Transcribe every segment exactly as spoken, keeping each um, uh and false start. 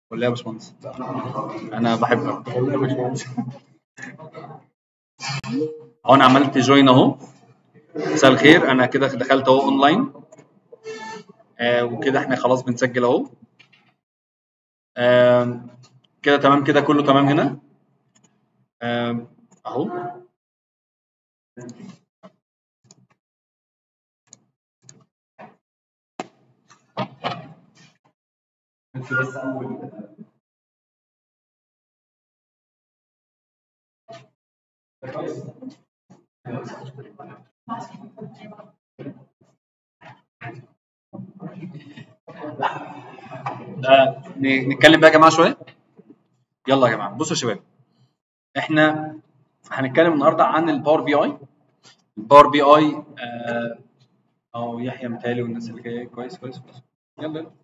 ولا يا باشمهندس؟ انا بحبك يا باشمهندس. اهو انا عملت جوين اهو. مساء الخير، انا كده دخلت اهو اونلاين. آه وكده احنا خلاص بنسجل اهو. آه كده تمام، كده كله تمام هنا. آه اهو. بس اول آه نتكلم بقى يا جماعه شويه. يلا يا جماعه بصوا يا شباب، احنا هنتكلم النهارده عن الباور بي اي. الباور بي اي او يحيى متهيألي والناس اللي جايه. كويس كويس كويس. يلا يلا.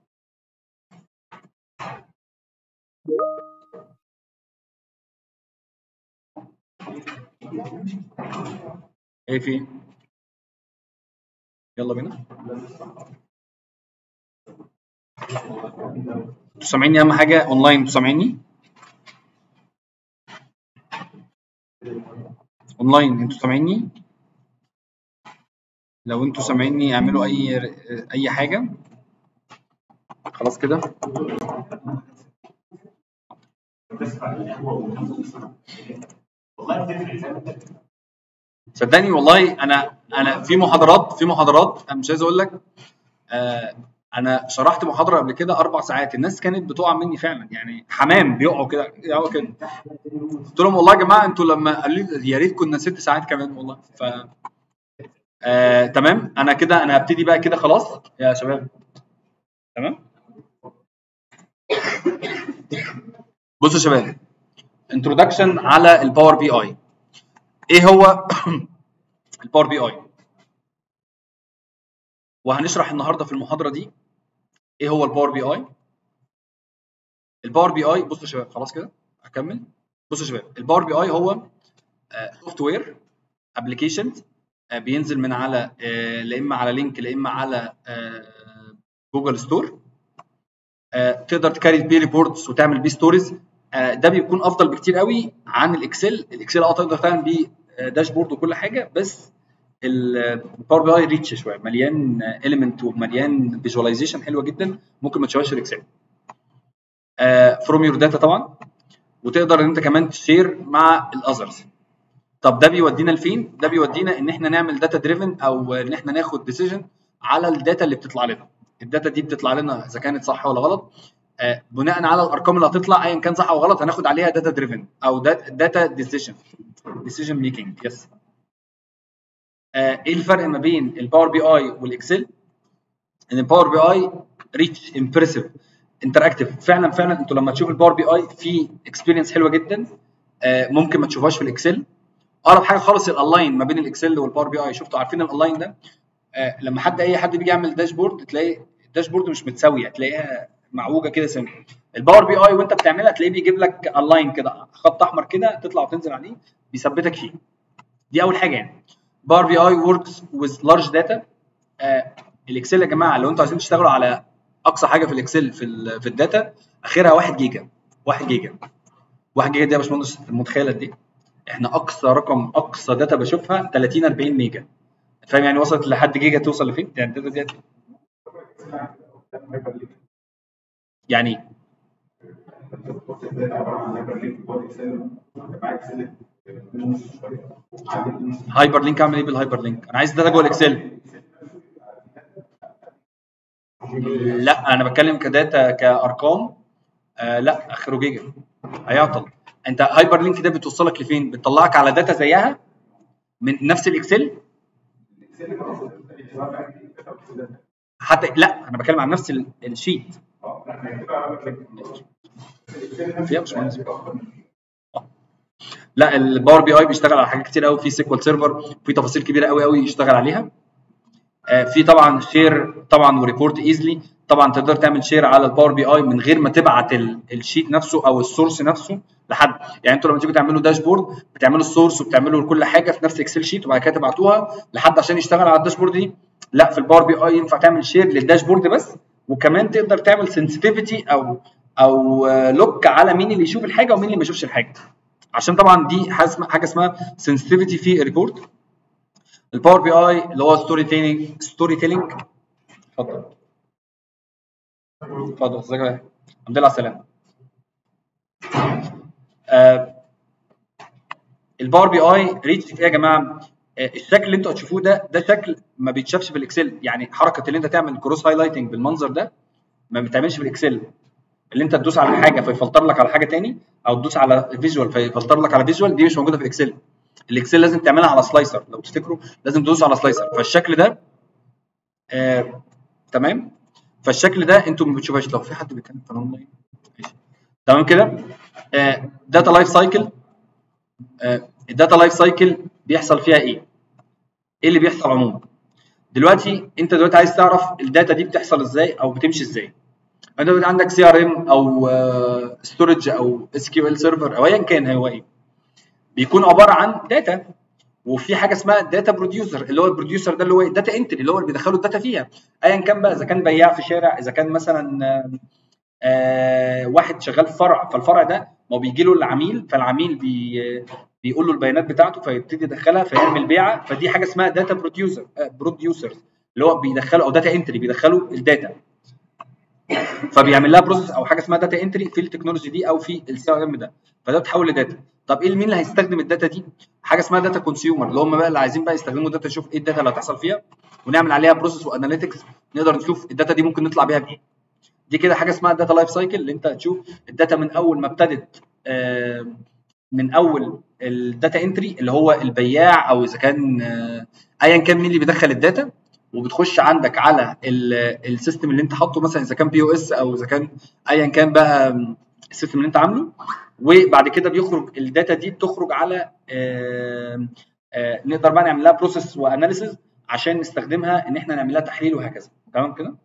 ايه في؟ يلا بينا. انتوا سامعيني؟ اهم حاجه اونلاين، انتوا سامعيني؟ اونلاين انتوا سامعيني؟ لو انتوا سامعيني اعملوا اي اي حاجه. خلاص كده. صدقني والله انا انا في محاضرات في محاضرات انا مش عايز اقول لك. آه انا شرحت محاضره قبل كده اربع ساعات، الناس كانت بتقع مني فعلا، يعني حمام بيقعوا كده يقعوا كده. قلت لهم والله يا جماعه انتوا لما قالوا لي يا ريت كنا ست ساعات كمان والله. ف آه تمام. انا كده انا هبتدي بقى كده خلاص يا شباب. تمام. بصوا يا شباب، انترودكشن على الباور بي اي. ايه هو الباور بي اي؟ وهنشرح النهارده في المحاضره دي ايه هو الباور بي اي. الباور بي اي بصوا يا شباب، خلاص كده هكمل. بصوا يا شباب، الباور بي اي هو سوفت وير ابلكيشن بينزل من على آه لا اما على لينك لا اما على آه جوجل ستور. آه تقدر تكاري بيه ريبورتس وتعمل بيه ستوريز. آه ده بيكون افضل بكتير قوي عن الاكسل. الاكسل اه تقدر تعمل بيه آه داشبورد وكل حاجه، بس الباور بي اي ريتش شويه، مليان اليمنت ومليان فيجواليزيشن حلوه جدا، ممكن ما تشوفهاش في الاكسل. فروم يور داتا طبعا، وتقدر ان انت كمان تشير مع الاذرز. طب ده بيودينا لفين؟ ده بيودينا ان احنا نعمل داتا دريفن، او ان احنا ناخد ديسيجن على الداتا اللي بتطلع لنا. الداتا دي بتطلع لنا اذا كانت صح ولا غلط. آه بناء على الارقام اللي هتطلع ايا كان صح او غلط هناخد عليها داتا دريفن او داتا ديسيجن ديسيجن ميكنج. يس. ايه الفرق ما بين الباور بي اي والاكسل؟ ان الباور بي اي ريتش امبرسيف انتراكتيف. فعلا فعلا انتوا لما تشوفوا الباور بي اي في اكسبيرينس حلوه جدا، آه ممكن ما تشوفوهاش في الاكسل. اقرب حاجه خالص الالاين ما بين الاكسل والباور بي اي. شفتوا عارفين الالاين ده؟ آه لما حد اي حد بيجي يعمل داشبورد تلاقي الداشبورد مش متساويه، تلاقيها معوجه كده سنه. الباور بي اي وانت بتعملها تلاقيه بيجيب لك الاين كده، خط احمر كده تطلع وتنزل عليه بيثبتك فيه. دي اول حاجه يعني. باور بي اي وركس ويز لارج داتا. الاكسل يا جماعه لو انتوا عايزين تشتغلوا على اقصى حاجه في الاكسل في ال في الداتا اخرها واحد جيجا. واحد جيجا. واحد جيجا دي يا باشمهندس متخيله دي؟ احنا اقصى رقم اقصى داتا بشوفها ثلاثين أربعين ميجا. فاهم يعني وصلت لحد جيجا توصل لفين؟ يعني الداتا ديت يعني هايبر لينك. اعمل ايه بالهايبر لينك؟ انا عايز داتا جوه الاكسل. لا انا بتكلم كداتا كارقام. آه لا اخره جيجا هيعطل. انت هايبر لينك ده بتوصلك لفين؟ بتطلعك على داتا زيها من نفس الاكسل. حتى لا انا بتكلم عن نفس الشيت. فيها مش مهندس. لا الباور بي اي بيشتغل على حاجات كتير قوي، في سيكوال سيرفر، في تفاصيل كبيره قوي قوي يشتغل عليها. آه في طبعا شير طبعا وريبورت ايزلي. طبعا تقدر تعمل شير على الباور بي اي من غير ما تبعت الشيت نفسه او السورس نفسه لحد. يعني انتوا لما تيجوا تعملوا داشبورد بتعملوا السورس وبتعملوا كل حاجه في نفس اكسل شيت وبعد كده تبعتوها لحد عشان يشتغل على الداشبورد دي. لا في الباور بي اي ينفع تعمل شير للداشبورد بس، وكمان تقدر تعمل سنسيتيفيتي او او لوك على مين اللي يشوف الحاجه ومين اللي ما يشوفش الحاجه، عشان طبعا دي حاجه اسمها سنسيتيفيتي في ريبورت. الباور بي اي اللي هو ستوري تيلينج ستوري تيلينج اتفضل اتفضل ازيك يا الحمد لله على السلامه. آه الباور بي اي ريتش ايه يا جماعه؟ آه الشكل اللي انتوا هتشوفوه ده ده شكل ما بيتشافش في الاكسل، يعني حركه اللي انت تعمل كروس هايلايتنج بالمنظر ده ما بتعملش في الاكسل، اللي انت تدوس على حاجه فيفلتر لك على حاجه ثاني، او تدوس على فيجوال فيفلتر لك على فيجوال، دي مش موجوده في الاكسل. الاكسل لازم تعملها على سلايسر، لو تفتكروا لازم تدوس على سلايسر. فالشكل ده آه تمام، فالشكل ده انتوا ما بتشوفوش. لو في حد بيتكلم في الاونلاين تمام كده. داتا لايف سايكل، الداتا لايف سايكل بيحصل فيها ايه؟ ايه اللي بيحصل عموما؟ دلوقتي انت دلوقتي عايز تعرف الداتا دي بتحصل ازاي او بتمشي ازاي. انت دلوقتي عندك سي ار ام او ستورج او اس كيو ال سيرفر او ايا كان هو ايه، بيكون عباره عن داتا، وفي حاجه اسمها داتا بروديوسر، اللي هو البروديوسر ده اللي هو الداتا انتري، اللي هو اللي بيدخلوا الداتا فيها ايا كان بقى، اذا كان بياع في شارع، اذا كان مثلا آه واحد شغال في فرع، فالفرع ده ما بيجي له العميل، فالعميل بي بيقول له البيانات بتاعته فيبتدي يدخلها فيعمل بيعه، فدي حاجه اسمها داتا بروديوسر بروديوسرز اللي هو بيدخلوا، او داتا انتري بيدخلوا الداتا، فبيعمل لها بروسيس او حاجه اسمها داتا انتري في التكنولوجي دي او في السي ار ام ده، فده بتحول لداتا. طب ايه مين اللي هيستخدم الداتا دي؟ حاجه اسمها داتا كونسيومر، اللي هم بقى اللي عايزين بقى يستخدموا الداتا، يشوف ايه الداتا اللي هتحصل فيها ونعمل عليها بروسيس واناليتكس، نقدر نشوف الداتا دي ممكن نطلع بيها بايه. دي كده حاجه اسمها الداتا لايف سايكل، اللي انت تشوف الداتا من اول ما ابتدت، من اول الداتا انتري اللي هو البياع، او اذا كان ايا كان مين اللي بيدخل الداتا، وبتخش عندك على السيستم اللي انت حاطه، مثلا اذا كان بي او اس او اذا كان ايا كان بقى السيستم اللي انت عامله، وبعد كده بيخرج الداتا دي بتخرج على آآ آآ نقدر بقى نعمل لها بروسيس واناليسيز عشان نستخدمها ان احنا نعمل لها تحليل وهكذا. تمام كده.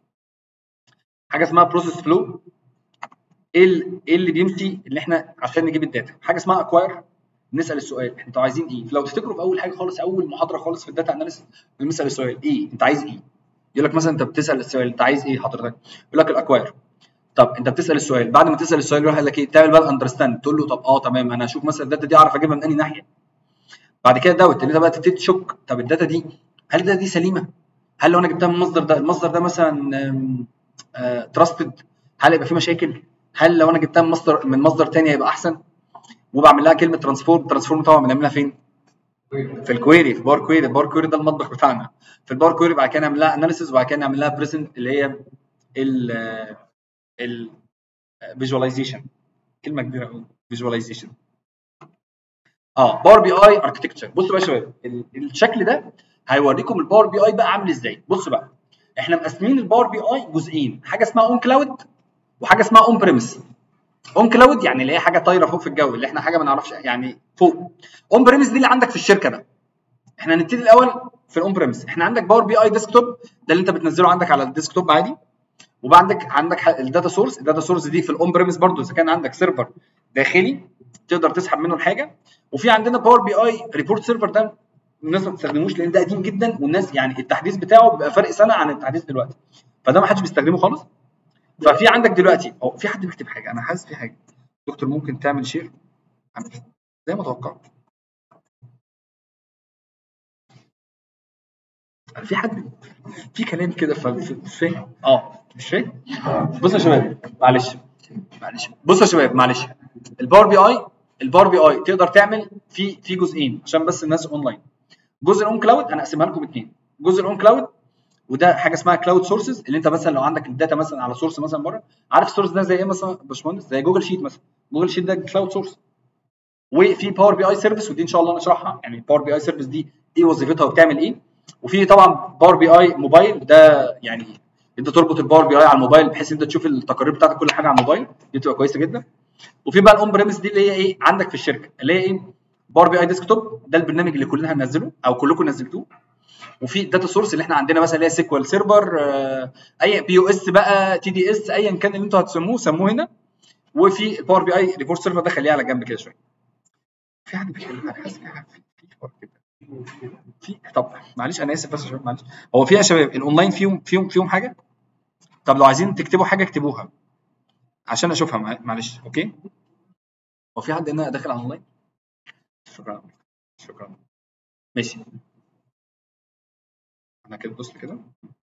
حاجه اسمها بروسيس فلو، ايه ايه اللي بيمشي اللي احنا عشان نجيب الداتا. حاجه اسمها اكواير، نسال السؤال انتوا عايزين ايه. لو تفتكروا في اول حاجه خالص، اول محاضره خالص في الداتا اناليسيس، بنسال السؤال ايه انت عايز ايه. يقول لك مثلا انت بتسال السؤال انت عايز ايه حضرتك، يقول لك الاكواير. طب انت بتسال السؤال، بعد ما تسال السؤال يروح قال لك ايه، تعمل بقى الاندرستاند، تقول له طب اه تمام انا اشوف مثلا الداتا دي اعرف اجيبها من انهي ناحيه. بعد كده دوت ان انت بقى تبتدي تشك، طب الداتا دي هل الداتا دي سليمه؟ هل لو انا جبتها من المصدر ده، المصدر ده مثلا تراستد، هل هيبقى في مشاكل؟ هل لو انا جبتها من مصدر من مصدر ثاني هيبقى احسن؟ وبعمل لها كلمه ترانسفورم. ترانسفورم طبعا بنعملها فين؟ في الكويري، في باور كويري. الباور كويري ده المطبخ بتاعنا. في الباور كويري بعد كده نعمل لها اناليسيس، وبعد كده نعمل لها بريزنت اللي هي ال ال فيجواليزيشن. كلمه كبيره قوي فيجواليزيشن. اه باور بي اي اركتكتشر. بصوا بقى يا شباب، الشكل ده هيوريكم الباور بي اي بقى عامل ازاي. بصوا بقى، احنا مقسمين الباور بي اي جزئين، حاجه اسمها اون كلاود وحاجه اسمها اون بريمس. اون كلاود يعني اللي هي حاجه طايره فوق في الجو، اللي احنا حاجه ما نعرفش يعني فوق. اون بريمس دي اللي عندك في الشركه بقى. احنا هنبتدي الاول في الاون بريمس. احنا عندك باور بي اي ديسكتوب، ده اللي انت بتنزله عندك على الديسكتوب عادي. وبعدك عندك الداتا سورس، الداتا سورس دي في الاون بريمس برضو، اذا كان عندك سيرفر داخلي تقدر تسحب منه الحاجه. وفي عندنا باور بي اي ريبورت سيرفر، ده الناس ما بتستخدموش لان ده قديم جدا، والناس يعني التحديث بتاعه بيبقى فرق سنه عن التحديث دلوقتي، فده ما حدش بيستخدمه خالص. ففي عندك دلوقتي او في حد بيكتب حاجه، انا حاسس في حاجه. دكتور ممكن تعمل شير زي ما توقعت. في حد في كلام كده فمش فاهم. اه مش فاهم. بصوا يا شباب معلش معلش بصوا يا شباب معلش. الباور بي اي الباور بي اي تقدر تعمل في في جزئين عشان بس الناس اونلاين. جزء الاون كلاود انا اقسمها لكم اثنين. جزء الاون كلاود وده حاجه اسمها كلاود سورسز، اللي انت مثلا لو عندك الداتا مثلا على سورس مثلا بره، عارف السورس ده زي ايه مثلا يا باشمهندس؟ زي جوجل شيت مثلا. جوجل شيت ده كلاود سورس. وفي باور بي اي سيرفيس، ودي ان شاء الله نشرحها، يعني باور بي اي سيرفيس دي ايه وظيفتها وبتعمل ايه. وفي طبعا باور بي اي موبايل، ده يعني انت تربط الباور بي اي على الموبايل بحيث انت تشوف التقارير بتاعتك كل حاجه على الموبايل، دي بتبقى كويسه جدا. وفي بقى الاون بريمس دي اللي هي ايه عندك في الشركه، اللي هي ايه باور بي اي ديسكتوب، ده البرنامج اللي كلنا هننزله او كلكم نزلتوه. وفي داتا سورس اللي احنا عندنا مثلا اللي هي سيكوال سيرفر، اي بي او اس بقى، تي دي اس، ايا كان اللي انتوا هتسموه سموه هنا. وفي الباور بي اي ريبورت سيرفر ده خليه على جنب كده شويه. في حد بيتكلم، انا حاسس في حد في حوار كده في. طب معلش انا اسف بس يا شباب معلش. هو في يا شباب الاونلاين فيهم فيهم فيهم حاجه؟ طب لو عايزين تكتبوا حاجه اكتبوها. عشان اشوفها معلش. اوكي، هو في حد هنا داخل على اونلاين؟ شكرا شكرا ماشي. انا كده بص كده.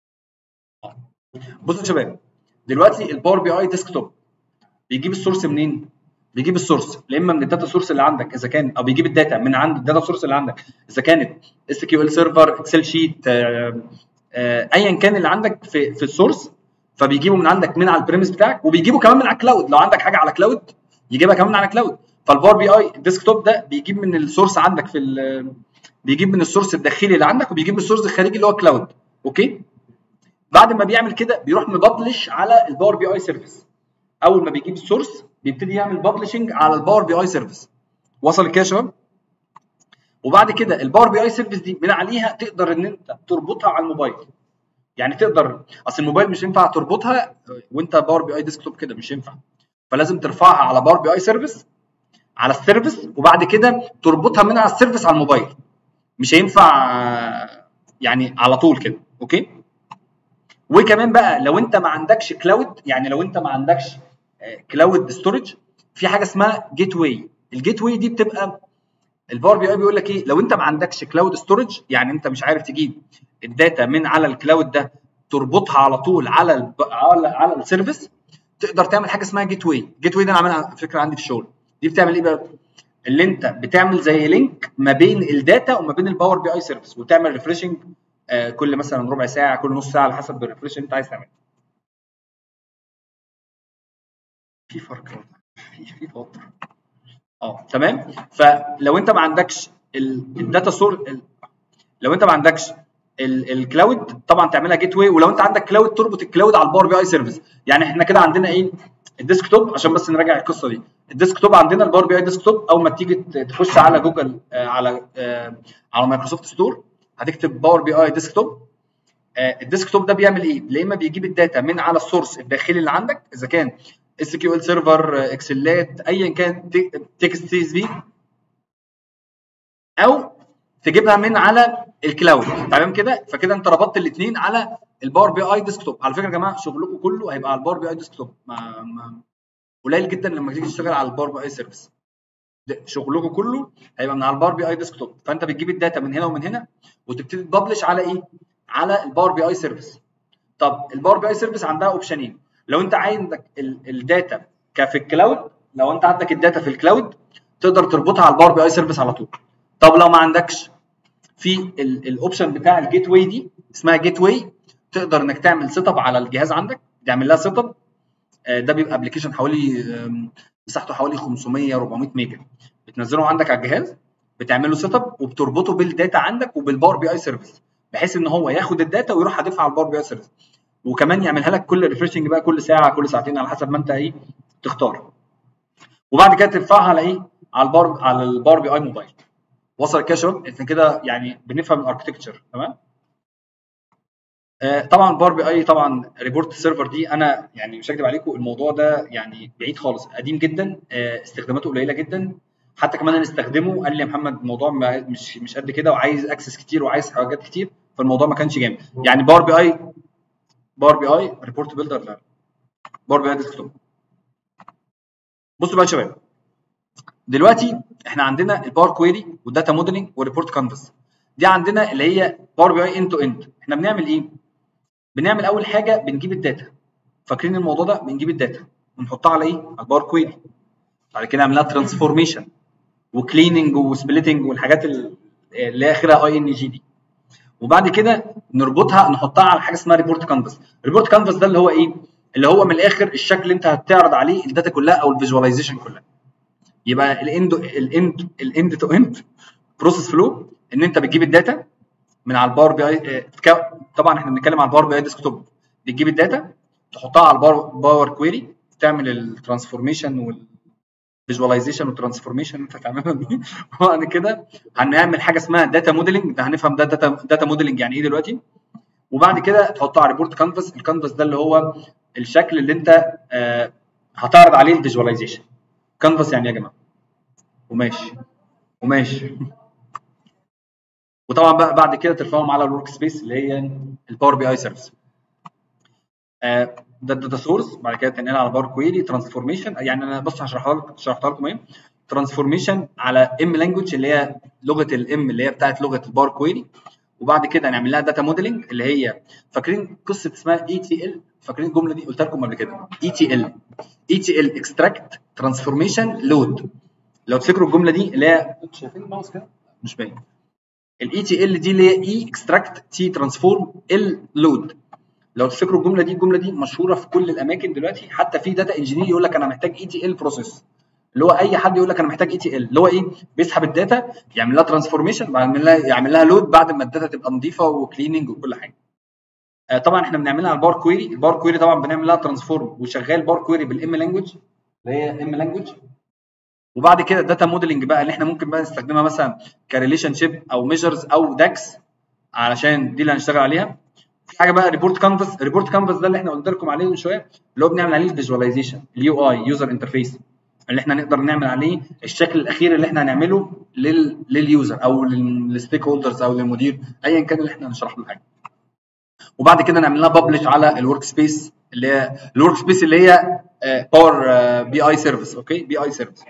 بصوا يا شباب، دلوقتي الباور بي اي ديسكتوب بيجيب السورس منين؟ بيجيب السورس يا اما من الداتا سورس اللي عندك اذا كان، او بيجيب الداتا من عند الداتا سورس اللي عندك اذا كانت اس كيو ال سيرفر، اكسل شيت، ايا كان اللي عندك في في السورس، فبيجيبه من عندك من على البريمس بتاعك، وبيجيبه كمان من على الكلاود. لو عندك حاجه على كلاود يجيبها كمان من على كلاود. فالباور بي اي الديسكتوب ده بيجيب من السورس عندك في بيجيب من السورس الداخلي اللي عندك، وبيجيب من السورس الخارجي اللي هو كلاود. اوكي، بعد ما بيعمل كده بيروح مببلش على الباور بي اي سيرفيس. اول ما بيجيب السورس بيبتدي يعمل ببلشنج على الباور بي اي سيرفيس. وصل كده يا شباب؟ وبعد كده الباور بي اي سيرفيس دي من عليها تقدر ان انت تربطها على الموبايل. يعني تقدر، اصل الموبايل مش ينفع تربطها وانت باور بي اي ديسكتوب كده، مش ينفع. فلازم ترفعها على باور بي اي سيرفيس، على السيرفيس، وبعد كده تربطها من على السيرفيس على الموبايل. مش هينفع يعني على طول كده. اوكي، وكمان بقى لو انت ما عندكش كلاود، يعني لو انت ما عندكش كلاود ستورج، في حاجه اسمها جيت واي. الجيت واي دي بتبقى الباور بي اي بيقول لك ايه، لو انت ما عندكش كلاود ستورج، يعني انت مش عارف تجيب الداتا من على الكلاود ده تربطها على طول على ال على على السيرفيس، تقدر تعمل حاجه اسمها جيت واي. جيت واي ده انا عاملها فكره عندي في الشغل. دي بتعمل ايه بقى؟ اللي انت بتعمل زي لينك ما بين الداتا وما بين الباور بي اي سيرفيس، وتعمل ريفريشنج آه كل مثلا ربع ساعه، كل نص ساعه، على حسب الريفريش اللي انت عايز تعمله. في فرق في في فرق اه تمام. فلو انت ما عندكش الداتا سور، لو انت ما عندكش الكلاود طبعا تعملها جيت واي، ولو انت عندك كلاود تربط الكلاود على الباور بي اي سيرفيس. يعني احنا كده عندنا ايه الديسكتوب، عشان بس نراجع القصه دي. الديسكتوب عندنا الباور بي اي ديسكتوب، اول ما تيجي تخش على جوجل آه على آه على مايكروسوفت ستور هتكتب باور بي اي ديسكتوب. آه الديسكتوب ده بيعمل ايه؟ يا اما بيجيب الداتا من على السورس الداخلي اللي عندك اذا كان اس كيو ال سيرفر، اكسلات، ايا كان، تكست سي اس في، او تجيبها من على الكلاود. تمام كده؟ فكده انت ربطت الاثنين على الباور بي اي ديسكتوب. على فكره يا جماعه شغلكم كله هيبقى على الباور بي اي ديسكتوب، ما ما قليل جدا لما تيجي تشتغل على الباور بي اي سيرفيس. شغلكم كله هيبقى من على الباور بي اي ديسكتوب. فانت بتجيب الداتا من هنا ومن هنا وتبتدي تبلش على ايه؟ على الباور بي اي سيرفيس. طب الباور بي اي سيرفيس عندها اوبشنين. لو انت عندك الداتا كفي الكلاود، لو انت عندك الداتا في الكلاود تقدر تربطها على الباور بي اي سيرفيس على طول. طب لو ما عندكش، في الاوبشن بتاع الجيت واي دي اسمها جيت واي، تقدر انك تعمل سيت اب على الجهاز عندك، تعمل لها سيت اب. ده بيبقى ابلكيشن حوالي مساحته حوالي خمسمية أربعمية ميجا، بتنزله عندك على الجهاز، بتعمل له سيت اب وبتربطه بالداتا عندك وبالباور بي اي سيرفيس، بحيث ان هو ياخد الداتا ويروح حادفها على الباور بي اي سيرفيس، وكمان يعملها لك كل ريفرشنج بقى كل ساعه كل ساعتين على حسب ما انت ايه تختار. وبعد كده ترفعها على ايه؟ على الباور على الباور بي اي موبايل. وصل كده يا شباب؟ احنا كده يعني بنفهم الاركتكتشر. تمام. آه طبعا باور بي اي، طبعا ريبورت سيرفر دي انا يعني مش هكدب عليكم الموضوع ده يعني بعيد خالص، قديم جدا، آه استخداماته قليله جدا. حتى كمان انا استخدمه قال لي يا محمد الموضوع مش مش قد كده، وعايز اكسس كتير وعايز حاجات كتير، فالموضوع ما كانش جامد. يعني باور بي اي باور بي اي ريبورت بيلدر، لا باور بي اي ديسكتوب. بصوا بقى يا شباب، دلوقتي احنا عندنا الباور كويري والداتا موديلنج والريبورت كانفاس. دي عندنا اللي هي باور بي اي اند تو اند. احنا بنعمل ايه؟ بنعمل اول حاجه بنجيب الداتا. فاكرين الموضوع ده؟ بنجيب الداتا ونحطها على ايه؟ على الباور كويري. بعد كده نعمل لها ترانسفورميشن وكليننج وسبليتنج والحاجات اللي اخرها اي ان جي دي. وبعد كده نربطها نحطها على حاجه اسمها ريبورت كانفاس. الريبورت كانفاس ده اللي هو ايه؟ اللي هو من الاخر الشكل اللي انت هتعرض عليه الداتا كلها او الفيجواليزيشن كلها. يبقى الاند الاند الاند تو اند بروسيس فلو، ان انت بتجيب الداتا من على الباور بي اي. طبعا احنا بنتكلم على الباور بي اي ديسكتوب. بتجيب الداتا تحطها على الباور باور كويري، تعمل الترانسفورميشن والفيجواليزيشن والترانسفورميشن انت هتعملها دي. وبعد كده هنعمل حاجه اسمها داتا موديلنج. ده هنفهم ده داتا داتا موديلنج يعني ايه دلوقتي. وبعد كده تحطها على ريبورت كانفاس. الكانفاس ده اللي هو الشكل اللي انت آه هتعرض عليه الفيجواليزيشن. كانفاس يعني ايه يا جماعه؟ وماشي وماشي. وطبعا بقى بعد كده ترفعهم على الورك سبيس اللي هي الباور بي اي سيرفيس. آه ده الداتا سورس، بعد كده تنقلها على باور كويري ترانسفورميشن. يعني انا بص هشرحها لك شرحتها لكم ايه. ترانسفورميشن على ام لانجوج اللي هي لغه الام اللي هي بتاعت لغه الباور كويري، وبعد كده نعمل لها داتا موديلنج اللي هي فاكرين قصه اسمها اي تي ال؟ فاكرين الجمله دي قلت لكم قبل كده؟ اي تي ال اي تي ال اكستراكت ترانسفورميشن لود. لو تفتكروا الجمله دي اللي هي شايفين الماوس كده مش باين، الاي تي ال دي اللي هي اي اكستراكت تي ترانسفورم ال لود. لو تفتكروا الجمله دي، الجمله دي مشهوره في كل الاماكن دلوقتي، حتى في داتا انجينير يقول لك انا محتاج اي تي ال بروسيس، اللي هو اي حد يقول لك انا محتاج اي تي ال اللي هو ايه، بيسحب الداتا يعمل لها ترانسفورميشن، يعمل لها يعمل لها لود بعد ما الداتا تبقى نظيفه وكليننج وكل حاجه. آه طبعا احنا بنعملها على الباور كويري. الباور كويري طبعا بنعمل لها ترانسفورم وشغال باور كويري بالام لانجوج اللي هي ام لانجوج. وبعد كده الداتا موديلنج بقى اللي احنا ممكن بقى نستخدمها مثلا كريليشن شيب او ميجرز او داكس، علشان دي اللي هنشتغل عليها. في حاجه بقى ريبورت كانفاس. ريبورت كانفاس ده اللي احنا قلت لكم عليه من شويه، اللي هو بنعمل عليه الفيجواليزيشن، اليو اي يوزر انترفيس، اللي احنا نقدر نعمل عليه الشكل الاخير اللي احنا هنعمله لل لليوزر او للستيك هولدرز او للمدير ايا كان اللي احنا هنشرح له حاجه. وبعد كده نعمل لها ببلش على الورك سبيس اللي هي الورك سبيس اللي هي باور بي اي سيرفيس. اوكي، بي اي سيرفيس.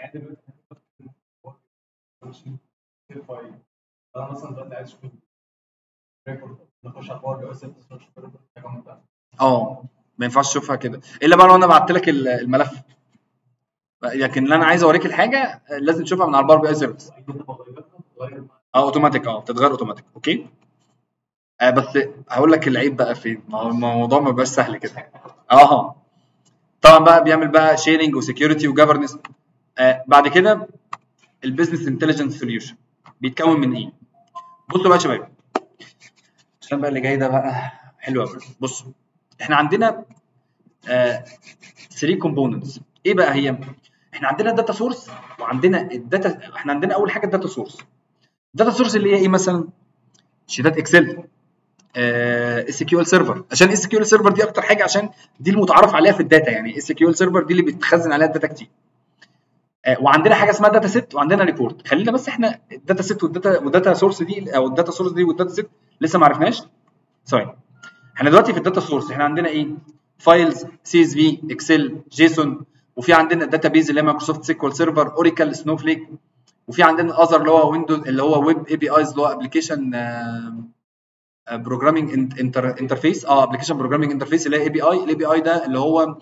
انا مثلا دلوقتي عايز اشوف ريبورت، نخش على باور بي اي سيرفيس نشوف الريبورت بتاعها. اه ما ينفعش تشوفها كده الا بقى لو انا بعت لك الملف، لكن اللي انا عايز اوريك الحاجه لازم تشوفها من على الباور بي اي سيرفيس. اه اوتوماتيك، اه بتتغير اوتوماتيك. اوكي آه بس هقول لك العيب بقى فين، الموضوع ما بيبقاش سهل كده. اه طبعا بقى بيعمل بقى شيرنج وسكيورتي وجفرنس. آه بعد كده البيزنس انتليجنس سوليوشن بيتكون من ايه؟ بصوا بقى يا شباب، عشان بقى اللي جاي ده بقى حلو قوي. بصوا احنا عندنا ثلاثة كومبوننتس. ايه بقى هي؟ احنا عندنا الداتا سورس وعندنا الداتا. احنا عندنا اول حاجه الداتا سورس. الداتا سورس اللي هي ايه؟ مثلا شيتات اكسل، اس كيو ال سيرفر. عشان اس كيو ال سيرفر دي اكتر حاجه، عشان دي المتعارف عليها في الداتا، يعني اس كيو ال سيرفر دي اللي بتخزن عليها الداتا كتير. آه وعندنا حاجه اسمها داتا سيت وعندنا ريبورت. خلينا بس احنا الداتا سيت والداتا والداتا سورس دي او الداتا سورس دي والداتا سيت لسه ما عرفناش. ثواني، احنا دلوقتي في الداتا سورس احنا عندنا ايه؟ فايلز، سي اس في، اكسل، جيسون، وفي عندنا الداتا بيز اللي هي مايكروسوفت سيكوال سيرفر، اوراكل، سنوفليك، وفي عندنا الاذر اللي هو ويندوز اللي هو ويب اي بي ايز اللي هو ابلكيشن بروجرامينج انترفيس. اه ابلكيشن بروجرامينج انترفيس اللي هي اي بي اي. الاي بي اي ده اللي هو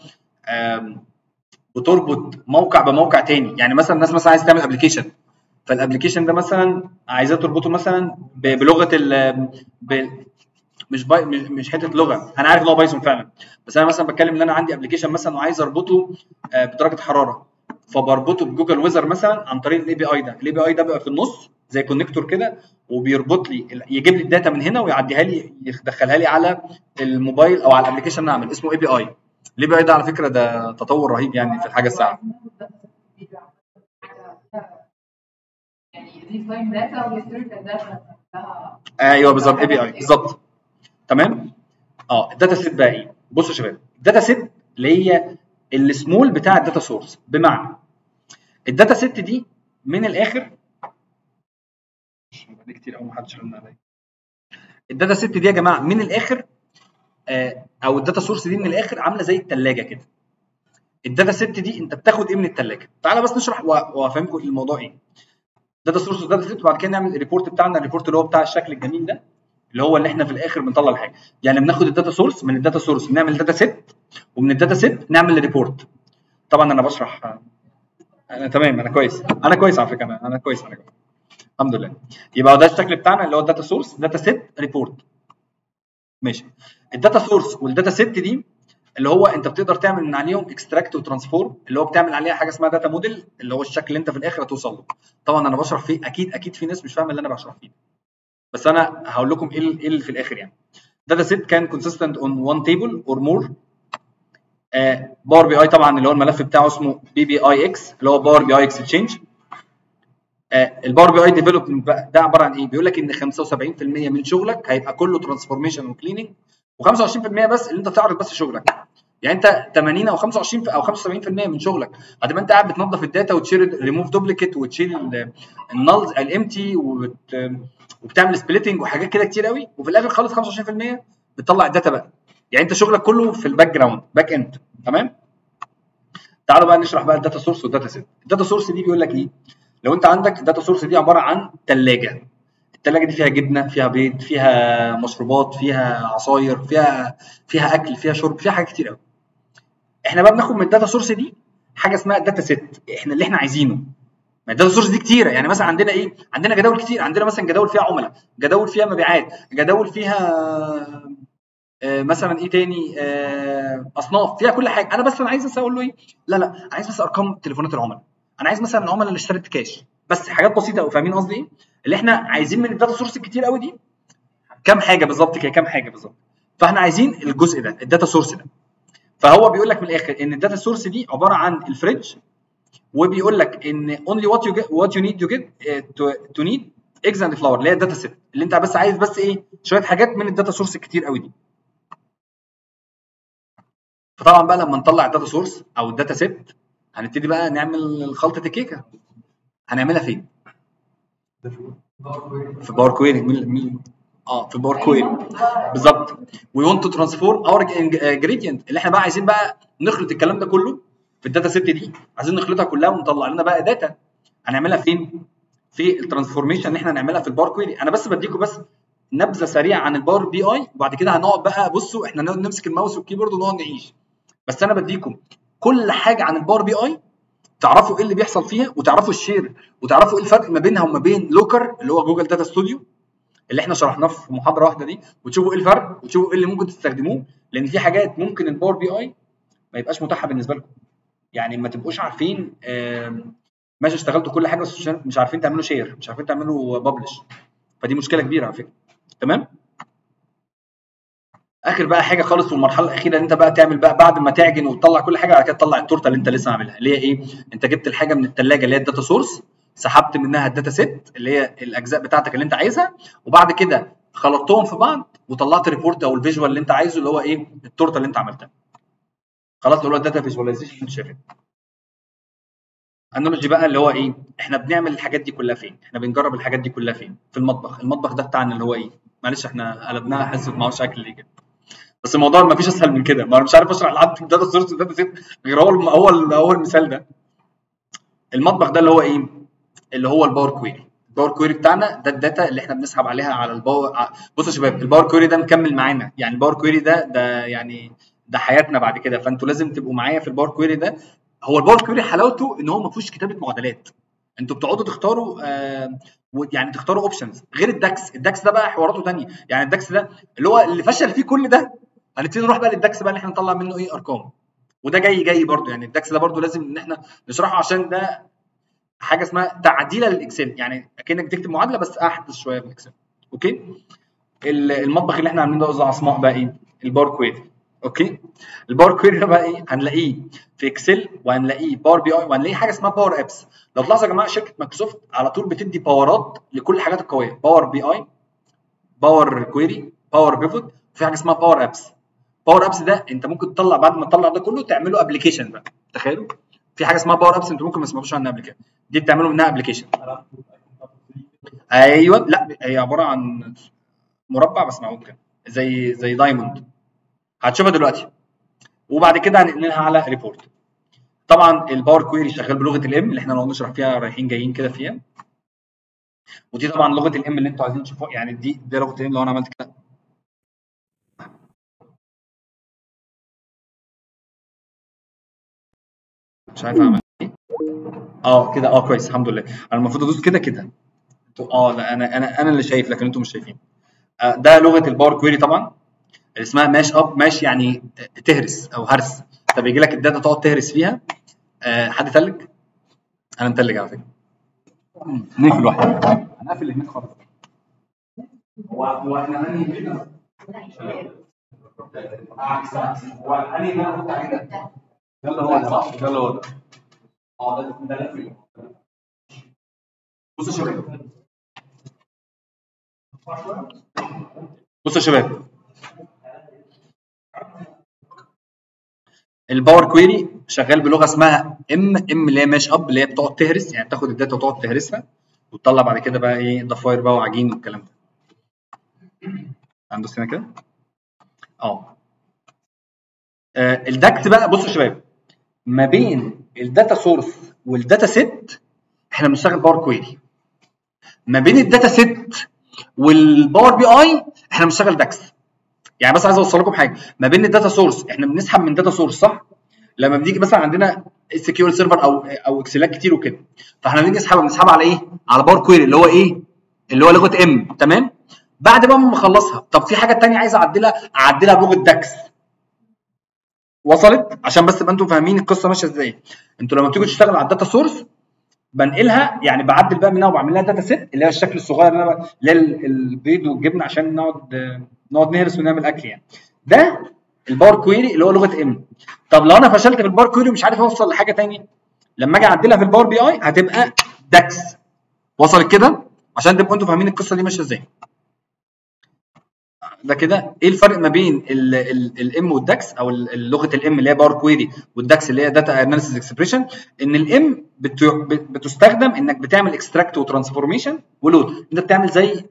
بتربط موقع بموقع تاني. يعني مثلا الناس مثلا عايزه تعمل ابلكيشن، فالابلكيشن ده مثلا عايزاه تربطه مثلا بلغه ال مش باي مش, مش حته لغه، انا عارف ان هو بايثون فعلا، بس انا مثلا بتكلم ان انا عندي ابلكيشن مثلا وعايز اربطه بدرجه حراره، فبربطه بجوجل ويزر مثلا عن طريق الاي بي اي ده. الاي بي اي ده بيبقى في النص زي كونكتور كده، وبيربط لي يجيب لي الداتا من هنا ويعديها لي يدخلها لي على الموبايل او على الابلكيشن اللي اعمل اسمه اي بي اي. الاي بي اي ده على فكره ده تطور رهيب يعني في الحاجه الساعه. يعني ريل تايم داتا وهيستوريكال داتا. ايوه بالظبط، اي بي اي بالظبط. تمام. اه الداتا سيت بقى ايه؟ بصوا يا شباب، الداتا سيت اللي هي السمول بتاع الداتا سورس. بمعنى الداتا سيت دي من الاخر دي كتير قوي ما حدش رن عليا. الداتا سيت دي يا جماعه من الاخر آه او الداتا سورس دي من الاخر عامله زي الثلاجه كده. الداتا سيت دي انت بتاخد ايه من الثلاجه؟ تعالى بس نشرح وافهمكم الموضوع ايه. داتا سورس وداتا سيت، وبعد كده نعمل الريبورت بتاعنا. الريبورت اللي هو بتاع الشكل الجميل ده اللي هو اللي احنا في الاخر بنطلع الحاجه. يعني بناخد الداتا سورس، من الداتا سورس نعمل داتا سيت، ومن الداتا سيت نعمل ريبورت. طبعا انا بشرح انا تمام، انا كويس انا كويس على فكره انا انا كويس انا كويس. الحمد لله. يبقى ده الشكل بتاعنا اللي هو الداتا سورس، داتا سيت، ريبورت. ماشي. الداتا سورس والداتا سيت دي اللي هو انت بتقدر تعمل من عليهم اكستراكت وترانسفورم، اللي هو بتعمل عليها حاجه اسمها داتا موديل اللي هو الشكل اللي انت في الاخر هتوصل له. طبعا انا بشرح فيه، اكيد اكيد في ناس مش فاهمه اللي انا بشرح فيه، بس انا هقول لكم ايه اللي في الاخر. يعني داتا سيت كان consistent on one table or more. باور بي اي طبعا اللي هو الملف بتاعه اسمه بي بي اي اكس اللي هو باور بي اي اكستشينج. الباور بي اي ديفلوبمنت ده عباره عن ايه؟ بيقول لك ان خمسة وسبعين في المية من شغلك هيبقى كله ترانسفورميشن وكليننج، وخمسة وعشرين في المية بس اللي انت تعرض بس شغلك. يعني انت ثمانين او خمسة وعشرين او خمسة وسبعين في المية من شغلك هتبقى انت قاعد بتنظف الداتا وتشيل ريموف دوبليكيت وتشيل النلز الامتي وبتعمل سبليتنج وحاجات كده كتير قوي، وفي الاخر خالص خمسة وعشرين في المية بتطلع الداتا بقى. يعني انت شغلك كله في الباك جراوند، باك اند، تمام. تعالوا بقى نشرح بقى الداتا سورس والداتا سيت. الداتا سورس دي بيقول لك ايه؟ لو انت عندك الداتا سورس دي عباره عن ثلاجه، الثلاجه دي فيها جبنه، فيها بيض، فيها مشروبات، فيها عصاير، فيها فيها اكل، فيها شرب، فيها حاجات كتير قوي. احنا بقى بناخد من الداتا سورس دي حاجه اسمها الداتا سيت، احنا اللي احنا عايزينه. ما الداتا سورس دي كتيره، يعني مثلا عندنا ايه؟ عندنا جداول كتير، عندنا مثلا جداول فيها عملاء، جداول فيها مبيعات، جداول فيها آه مثلا ايه تاني، آه اصناف، فيها كل حاجه. انا بس انا عايز بس اقول له ايه؟ لا لا انا عايز بس ارقام تليفونات العملاء، انا عايز مثلا العملاء اللي اشترت كاش، بس حاجات بسيطه قوي. فاهمين قصدي ايه؟ اللي احنا عايزين من الداتا سورس الكتير قوي دي كام حاجه بالظبط كده، كام حاجه بالظبط. فاحنا عايزين الجزء ده، الداتا سورس ده. فهو بيقول لك من الاخر ان الداتا سورس دي عباره عن الفريدج، وبيقول لك ان only what you get what you need to get uh, to, to need eggs and flour اللي هي الداتا سيت، اللي انت بس عايز بس ايه؟ شويه حاجات من الداتا سورس الكتير قوي دي. فطبعا بقى لما نطلع الداتا سورس او الداتا سيت هنبتدي بقى نعمل خلطه الكيكه. هنعملها فين؟ في باور كويري. مين اه في باور كويري بالظبط. وي ونت تو ترانسفورم اور جريدينت، اللي احنا بقى عايزين بقى نخلط الكلام ده كله في الداتا سيت دي، عايزين نخلطها كلها ونطلع لنا بقى داتا. هنعملها فين؟ في الترانسفورميشن اللي احنا هنعملها في الباور كويري. انا بس بديكم بس نبذه سريعه عن الباور بي اي، وبعد كده هنقعد بقى بصوا احنا نمسك الماوس والكيبورد ونقعد نعيش. بس انا بديكم كل حاجه عن الباور بي اي، تعرفوا ايه اللي بيحصل فيها، وتعرفوا الشير، وتعرفوا ايه الفرق ما بينها وما بين لوكر اللي هو جوجل داتا ستوديو اللي احنا شرحناه في محاضره واحده دي، وتشوفوا ايه الفرق، وتشوفوا ايه اللي ممكن تستخدموه. لان في حاجات ممكن الباور بي اي ما يبقاش متاحه بالنسبه لكم، يعني ما تبقوش عارفين ماشي اشتغلتوا كل حاجه بس مش عارفين تعملوا شير، مش عارفين تعملوا ببلش، فدي مشكله كبيره على فكره. تمام. اخر بقى حاجه خالص والمرحله الاخيره ان انت بقى تعمل بقى بعد ما تعجن وتطلع كل حاجه، بعد كده تطلع التورته اللي انت لسه عاملها، اللي هي ايه؟ انت جبت الحاجه من الثلاجه اللي هي الداتا سورس، سحبت منها الداتا سيت اللي هي الاجزاء بتاعتك اللي انت عايزها، وبعد كده خلطتهم في بعض وطلعت ريبورت او الفيجوال اللي انت عايزه اللي هو ايه؟ التورته اللي انت عملتها. خلاص اللي هو الداتا فيجواليزيشن اللي انت شايفها. النولوجي بقى اللي هو ايه؟ احنا بنعمل الحاجات دي كلها فين؟ احنا بنجرب الحاجات دي كلها فين؟ في المطبخ. المطبخ ده بتاعنا اللي هو ايه؟ معلش احنا قلبناها حصه ما اعرفش اكل ليه كده. بس الموضوع ما فيش اسهل من كده، ما انا مش عارف اشرح لحد الداتا سورس والداتا سيت غير هو هو هو المثال ده. المطبخ ده اللي هو ايه؟ اللي هو الباور كويري. الباور كويري بتاعنا ده الداتا اللي احنا بنسحب عليها على الباور. بصوا يا شباب الباور كويري ده مكمل معانا، يعني الباور كويري ده ده يعني ده حياتنا بعد كده، فانتوا لازم تبقوا معايا في الباور كويري ده. هو الباور كويري حلاوته ان هو ما فيهوش كتابه معادلات، انتوا بتقعدوا تختاروا آه يعني تختاروا اوبشنز غير الداكس. الداكس ده بقى حواراته ثانيه، يعني الداكس ده اللي هو اللي فشل فيه كل ده. هنبتدي نروح بقى للداكس بقى اللي احنا نطلع منه ايه؟ ارقام. وده جاي جاي برده، يعني الداكس ده برده لازم ان احنا نشرحه عشان ده حاجه اسمها تعديله للاكسل، يعني اكنك بتكتب معادله بس احدث شويه في الاكسل. اوكي. المطبخ اللي احنا عاملينه ده وزع اسماء بقى ايه؟ الباور كويري. اوكي. الباور كويري ده بقى ايه؟ هنلاقيه في اكسل، وهنلاقيه باور بي اي، وهنلاقيه حاجه اسمها باور ابس. لو تلاحظوا يا جماعه شركه مايكروسوفت على طول بتدي باورات لكل الحاجات القويه، باور بي اي، باور كويري، باور بيفوت، في حاجه اسمها باور ابس. باور ابس ده انت ممكن تطلع بعد ما تطلع ده كله تعمله ابلكيشن بقى. تخيلوا في حاجه اسمها باور ابس انتوا ممكن ما تسمعوش عنها قبل كده، دي بتعملوا منها ابلكيشن. ايوه لا هي عباره عن مربع بس معقول كده زي زي دايموند، هتشوفها دلوقتي. وبعد كده هننقلها على ريبورت. طبعا الباور كويري شغال بلغه الام اللي احنا لو نشرح فيها رايحين جايين كده فيها، ودي طبعا لغه الام اللي انتوا عايزين تشوفوها، يعني دي دي لغه الام. لو انا عملت كده مش عارف اعمل ايه. اه كده اه كويس الحمد لله. انا المفروض ادوس كده كده. اه لا انا انا انا اللي شايف لكن انتوا مش شايفين. آه ده لغه الباور كويري طبعا اللي اسمها ماش اب. ماش يعني تهرس او هرس، فبيجي لك الداتا تقعد تهرس فيها. آه حد تلج؟ انا متلج على فكره. نقفل واحده، هنقفل اللي هناك خالص. هو هو احنا انهي هنا؟ عكس عكس هو انهي هنا كنت عايزه؟ ده اللي هو صح، ده اللي هو ده. اه ده ده لفل. بصوا يا شباب، بصوا يا شباب، الباور كويري شغال بلغه اسمها ام ام اللي هي ماش اب، اللي هي بتقعد تهرس، يعني تاخد الداتا وتقعد تهرسها وتطلع بعد كده بقى ايه؟ ضفاير بقى وعجين والكلام ده. هندوس هنا كده اه آه الداكت بقى بصوا يا شباب، ما بين الداتا سورس والداتا سيت احنا بنشتغل باور كويري، ما بين الداتا سيت والباور بي اي احنا بنشتغل داكس. يعني بس عايز اوصل لكم حاجه، ما بين الداتا سورس احنا بنسحب من داتا سورس صح؟ لما بنيجي مثلا عندنا اس كيو ال سيرفر او او اكسلات كتير وكده، فاحنا بنيجي نسحبها بنسحبها على ايه؟ على باور كويري اللي هو ايه؟ اللي هو لغه ام. تمام؟ بعد بقى ما اخلصها، طب في حاجه ثانيه عايز اعدلها، اعدلها بلغه داكس. وصلت؟ عشان بس تبقى انتوا فاهمين القصه ماشيه ازاي. انتوا لما بتيجوا تشتغلوا على الداتا سورس بنقلها، يعني بعدل بقى منها وبعمل لها داتا سيت اللي هي الشكل الصغير اللي انا اللي هي البيض والجبنه عشان نقعد نقعد نهرس ونعمل اكل يعني. ده الباور كويري اللي هو لغه ام. طب لو انا فشلت في الباور كويري ومش عارف اوصل لحاجه ثانيه، لما اجي اعدلها في الباور بي اي هتبقى داكس. وصلت كده؟ عشان تبقوا انتوا فاهمين القصه دي ماشيه ازاي. ده كده ايه الفرق ما بين الام والداكس، او لغه الام اللي هي باور كويري والداكس اللي هي داتا اناليسيس اكسبريشن. ان الام بتستخدم انك بتعمل اكستراكت وترانسفورميشن ولود. انت بتعمل زي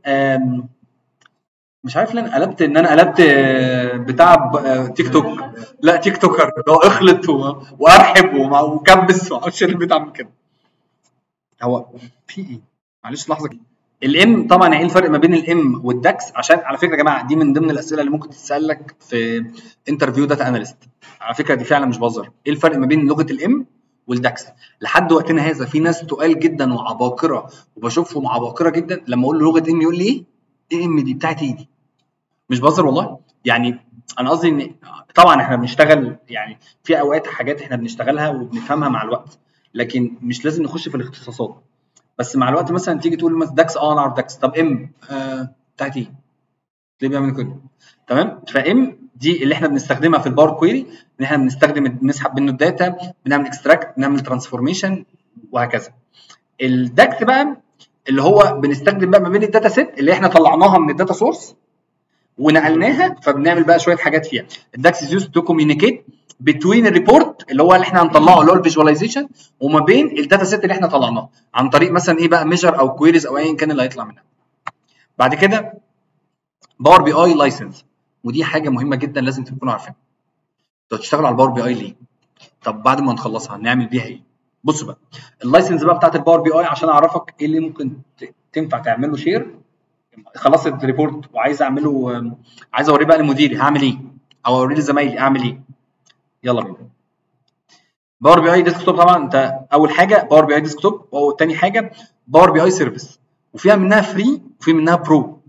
مش عارف ليه انا قلبت ان انا قلبت بتاع تيك توك، لا تيك توكر اللي هو اخلط وارحب وكبس ومعرفش اللي بيتعمل كده. هو في ايه؟ معلش لحظه كده. الام طبعا ايه الفرق ما بين الام والداكس؟ عشان على فكره يا جماعه دي من ضمن الاسئله اللي ممكن تتسال لك في انترفيو داتا اناليست. على فكره دي فعلا مش بهزر. ايه الفرق ما بين لغه الام والداكس؟ لحد وقتنا هذا في ناس تقال جدا وعباقره وبشوفهم عباقره جدا لما اقول له لغه ام يقول لي ايه؟ ايه ام دي بتاعت ايه دي؟ مش بهزر والله. يعني انا قصدي ان طبعا احنا بنشتغل يعني في اوقات حاجات احنا بنشتغلها وبنفهمها مع الوقت، لكن مش لازم نخش في الاختصاصات. بس مع الوقت مثلا تيجي تقول مثلا داكس، اه انا اعرف داكس. طب ام آه بتاعت ايه؟ ليه بيعمل كده؟ تمام؟ فام دي اللي احنا بنستخدمها في الباور كويري، ان احنا بنستخدم بنسحب منه الداتا، بنعمل اكستراكت، بنعمل ترانسفورميشن وهكذا. الداكس بقى اللي هو بنستخدم بقى ما بين الداتا سيت اللي احنا طلعناها من الداتا سورس ونقلناها، فبنعمل بقى شويه حاجات فيها. الداكس از يوزد تو كوميونيكيت بتوين الريبورت اللي هو اللي احنا هنطلعه اللي هو الفيجواليزيشن، وما بين الداتا سيت اللي احنا طلعناه عن طريق مثلا ايه بقى ميجر او كويريز او ايا كان اللي هيطلع منها. بعد كده باور بي اي لايسنس، ودي حاجه مهمه جدا لازم تكونوا عارفينها. انتوا هتشتغلوا على الباور بي اي ليه؟ طب بعد ما نخلصها هنعمل بيها ايه؟ بصوا بقى اللايسنس بقى بتاعت الباور بي اي عشان اعرفك ايه اللي ممكن تنفع تعمل له شير. خلصت الريبورت وعايز اعمله، عايز اوريه بقى لمديري هعمل ايه؟ او اوريه لزمايلي اعمل ايه؟ يلا بينا. باور بي اي ديسكتوب طبعا انت اول حاجه باور بي اي ديسكتوب، وثاني حاجه باور بي اي سيرفيس، وفيها منها فري وفي منها برو.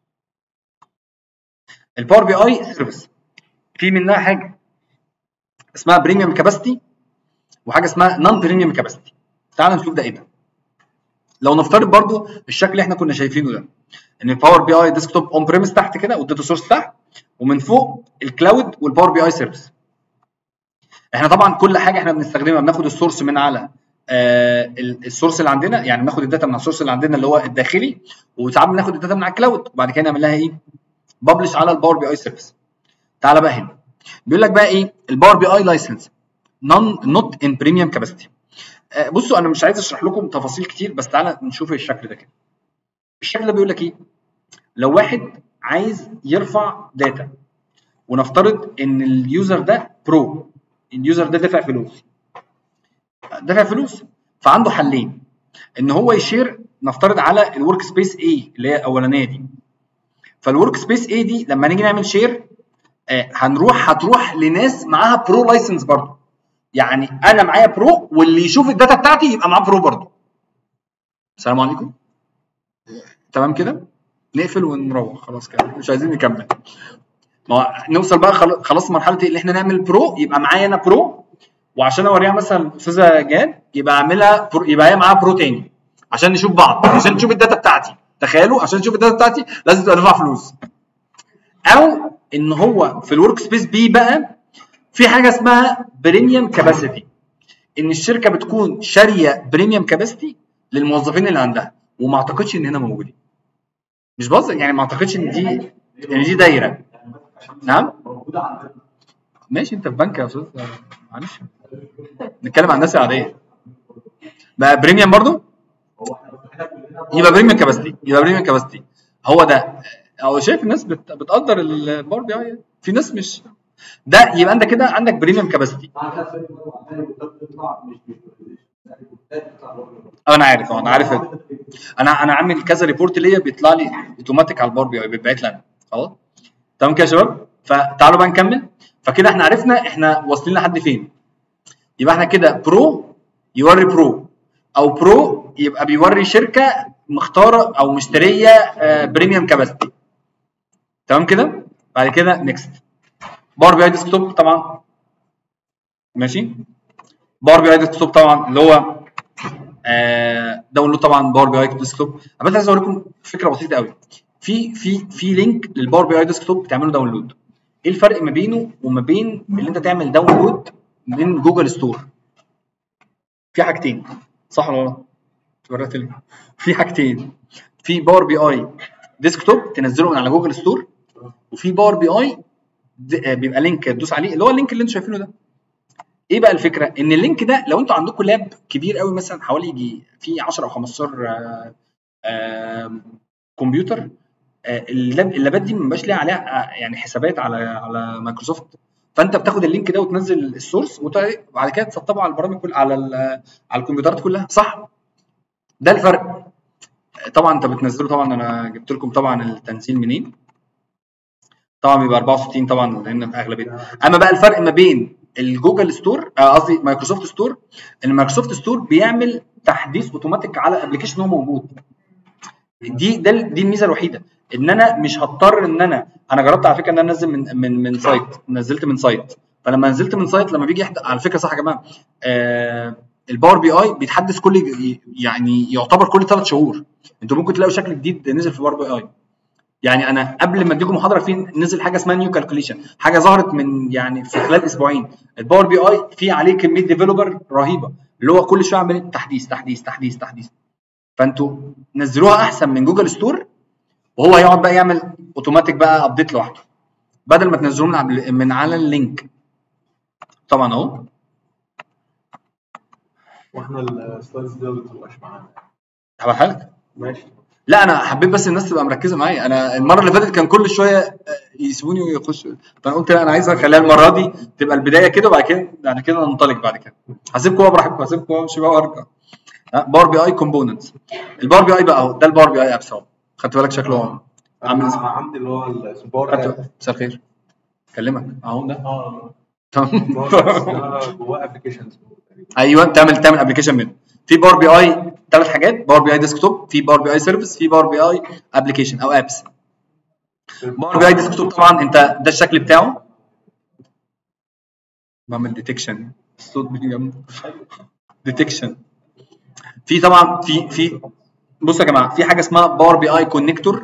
الباور بي اي سيرفيس في منها حاجه اسمها بريميوم كاباسيتي وحاجه اسمها نون بريميوم كاباسيتي. تعال نشوف ده ايه ده. لو نفترض برضو الشكل اللي احنا كنا شايفينه ده، ان الباور بي اي ديسكتوب اون بريمس تحت كده والداتا سورس تحت، ومن فوق الكلاود والباور بي اي سيرفيس. احنا طبعا كل حاجه احنا بنستخدمها بناخد السورس من على آه السورس اللي عندنا، يعني بناخد الداتا من السورس اللي عندنا اللي هو الداخلي، وساعات بناخد الداتا من على الكلاود وبعد كده نعمل لها ايه؟ ببلش على الباور بي اي سيرفيس. تعالى بقى هنا بيقول لك بقى ايه؟ الباور بي اي لايسنس نون نوت ان بريميوم كاباسيتي. بصوا انا مش عايز اشرح لكم تفاصيل كتير، بس تعالى نشوف الشكل ده كده. الشكل ده بيقول لك ايه؟ لو واحد عايز يرفع داتا ونفترض ان اليوزر ده برو، اليوزر ده دافع فلوس دافع فلوس فعنده حلين، ان هو يشير نفترض على الورك سبيس اي اللي هي الاولانيه دي. فالورك سبيس اي دي لما نيجي نعمل شير آه هنروح هتروح لناس معاها برو لايسنس برضه، يعني انا معايا برو واللي يشوف الداتا بتاعتي يبقى معاه برو برضه. السلام عليكم. تمام كده؟ نقفل ونروح خلاص كده مش عايزين نكمل. ما نوصل بقى خلاص مرحله اللي احنا نعمل برو، يبقى معايا انا برو، وعشان اوريها مثلا الاستاذه جاد يبقى اعملها برو، يبقى هي معاها برو تاني عشان نشوف بعض، عشان تشوف الداتا بتاعتي. تخيلوا عشان تشوف الداتا بتاعتي لازم تدفع فلوس. او ان هو في الورك سبيس بي بقى في حاجه اسمها بريميوم كاباسيتي، ان الشركه بتكون شاريه بريميوم كاباسيتي للموظفين اللي عندها، وما اعتقدش ان هنا موجودين. مش بهزر يعني، ما اعتقدش ان دي ان دي دايره. نعم ماشي. انت في بنك يا استاذ معلش نتكلم عن الناس العاديه. بقى بريميوم برضو يبقى بريميوم كاباسيتي، يبقى بريميوم كاباسيتي هو ده. هو شايف الناس بت... بتقدر الباور بي اي، في ناس مش ده يبقى انت كده عندك بريميوم كاباسيتي. انا عارف انا عارف انا انا عامل كذا ريبورت ليا بيطلع لي اوتوماتيك على الباور بي اي بيتبعت لي انا. خلاص تمام كده يا شباب. فتعالوا بقى نكمل. فكده احنا عرفنا احنا واصلين لحد فين. يبقى احنا كده برو يوري برو، او برو يبقى بيوري شركه مختاره او مشتريه بريميوم كاباسيتي. تمام كده. بعد كده نيكست باور بي اي ديسكتوب طبعا ماشي. باور بي اي ديسكتوب طبعا اللي هو آه داونلود طبعا باور بي اي ديسكتوب. انا بس عايز اوريكم فكره بسيطه قوي. في في في لينك للباور بي اي ديسكتوب بتعمله داونلود. ايه الفرق ما بينه وما بين اللي انت تعمل داونلود من جوجل ستور؟ في حاجتين صح ولا غلط؟ وريت لي في حاجتين. في باور بي اي ديسكتوب تنزله من على جوجل ستور، وفي باور بي اي بيبقى لينك تدوس عليه اللي هو اللينك اللي انتوا شايفينه ده. ايه بقى الفكره؟ ان اللينك ده لو انتوا عندكم لاب كبير قوي مثلا حوالي يجي فيه عشرة او خمستاشر آآ آآ كمبيوتر، اللاب اللابات دي ما بيبقاش ليها عليها يعني حسابات على على مايكروسوفت، فانت بتاخد اللينك ده وتنزل السورس وبعد كده تسطبه على البرامج كل على على الكمبيوترات كلها صح؟ ده الفرق. طبعا انت بتنزله طبعا انا جبت لكم طبعا التنزيل منين. طبعا بيبقى أربعة وستين طبعا لان في اغلبيه. اما بقى الفرق ما بين الجوجل ستور قصدي آه مايكروسوفت ستور، ان مايكروسوفت ستور بيعمل تحديث اوتوماتيك على الابلكيشن هو موجود. دي ده دي الميزه الوحيده، ان انا مش هضطر ان انا انا جربت على فكره ان انا انزل من من من سايت، نزلت من سايت، فلما نزلت من سايت لما بيجي على فكره صح يا جماعه آه الباور بي اي بيتحدث كل يعني يعتبر كل ثلاث شهور. انتوا ممكن تلاقوا شكل جديد نزل في باور بي اي. يعني انا قبل ما اديكم محاضره في نزل حاجه اسمها نيو كالكوليشن، حاجه ظهرت من يعني في خلال اسبوعين. الباور بي اي فيه عليه كميه ديفلوبر رهيبه اللي هو كل شويه عمال تحديث تحديث تحديث تحديث. فانتوا نزلوها احسن من جوجل ستور، وهو هيقعد بقى يعمل اوتوماتيك بقى ابديت لوحده بدل ما تنزلوه من من على اللينك. طبعا اهو واحنا السلايدز دي ما بتبقاش معانا. هبقى لك ماشي. لا انا حبيت بس الناس تبقى مركزه معايا. انا المره اللي فاتت كان كل شويه يسيبوني ويخشوا، فانا قلت لا انا عايز اخليها المره دي تبقى البدايه كده وبعد كده بعد كده ننطلق بعد كده. هسيبكم براحتكم، هسيبكم امشي بقى وارجع. باور بي اي كومبوننتس. الباور بي اي بقى اهو ده الباور بي اي ابس اهو. خدت بالك شكله عامل انا عندي اللي هو السبور. مساء الخير كلمك اهو ده. اه تمام جواه ابلكيشنز. ايوه تعمل تعمل ابلكيشن منه. في باور بي اي ثلاث حاجات، باور بي اي ديسكتوب، في باور بي اي سيرفيس، في باور بي اي ابلكيشن او ابس. باور بي اي ديسكتوب طبعا انت ده الشكل بتاعه. بعمل ديتكشن الصوت بيجي جنبه ديتكشن. في طبعا في في بصوا يا جماعه في حاجه اسمها باور بي اي كونكتور.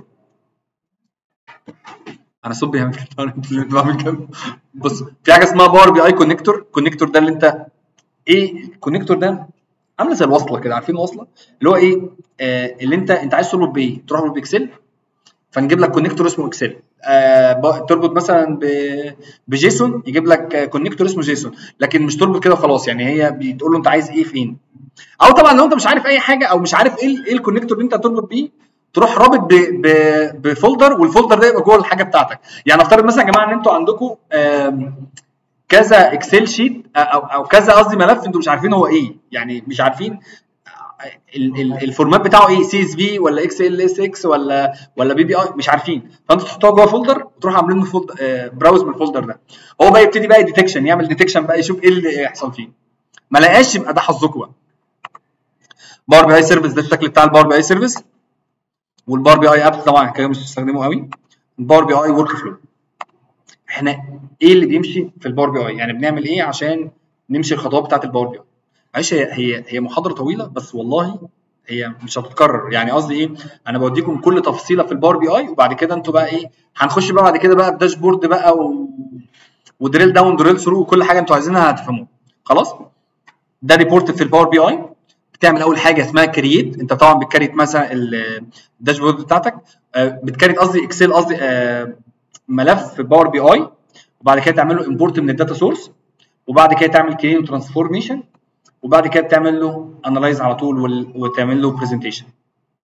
انا صوت بيعمل بعمل كده. بص في حاجه اسمها باور بي اي كونكتور. كونكتور ده اللي انت ايه الكونكتور ده عامله زي الوصله كده، عارفين الوصله اللي هو ايه آه اللي انت انت عايز تربط بايه؟ تروح له باكسل فنجيب لك كونكتور اسمه اكسل. آه تربط مثلا بجيسون يجيب لك كونكتور اسمه جيسون، لكن مش تربط كده خلاص. يعني هي بتقول له انت عايز ايه فين. او طبعا لو انت مش عارف اي حاجه او مش عارف ايه ايه الكونكتور اللي انت هتربط بيه تروح رابط بفولدر، والفولدر ده يبقى جوه الحاجه بتاعتك. يعني افترض مثلا يا جماعه ان انتوا عندكم كذا اكسل شيت او او كذا قصدي ملف انتوا مش عارفين هو ايه، يعني مش عارفين الفورمات بتاعه ايه، سي اس في ولا اكس ال اس اكس ولا ولا بي بي اي مش عارفين. فانتوا تحطوها جوه فولدر وتروح عاملين فولدر براوز من الفولدر ده. هو بقى يبتدي بقى ديتكشن، يعمل ديتكشن بقى يشوف ايه اللي يحصل فيه. ما لقاش يبقى ده حظكم بقى. باور بي اي سيرفيس ده الشكل بتاع الباور بي اي سيرفيس. والباور بي اي ابس طبعا كده مش بتستخدمه قوي. الباور بي اي ورك فلو. احنا ايه اللي بيمشي في الباور بي اي؟ يعني بنعمل ايه عشان نمشي الخطوات بتاعت الباور بي اي؟ معلش هي هي هي محاضره طويله بس والله هي مش هتتكرر. يعني قصدي ايه؟ انا بوديكم كل تفصيله في الباور بي اي وبعد كده انتوا بقى ايه هنخش بقى بعد كده بقى بداشبورد بقى و... ودريل داون دريل ثرو وكل حاجه انتوا عايزينها هتفهموها. خلاص؟ ده ريبورت في الباور بي اي. بتعمل اول حاجه اسمها كرييت. انت طبعا بتكريت مثلا الداشبورد بتاعتك، بتكريت قصدي اكسل قصدي ملف في باور بي اي، وبعد كده تعمل له امبورت من الداتا سورس، وبعد كده تعمل كرييت وترانسفورميشن، وبعد كده تعمل له انالايز على طول وتعمل له برزنتيشن.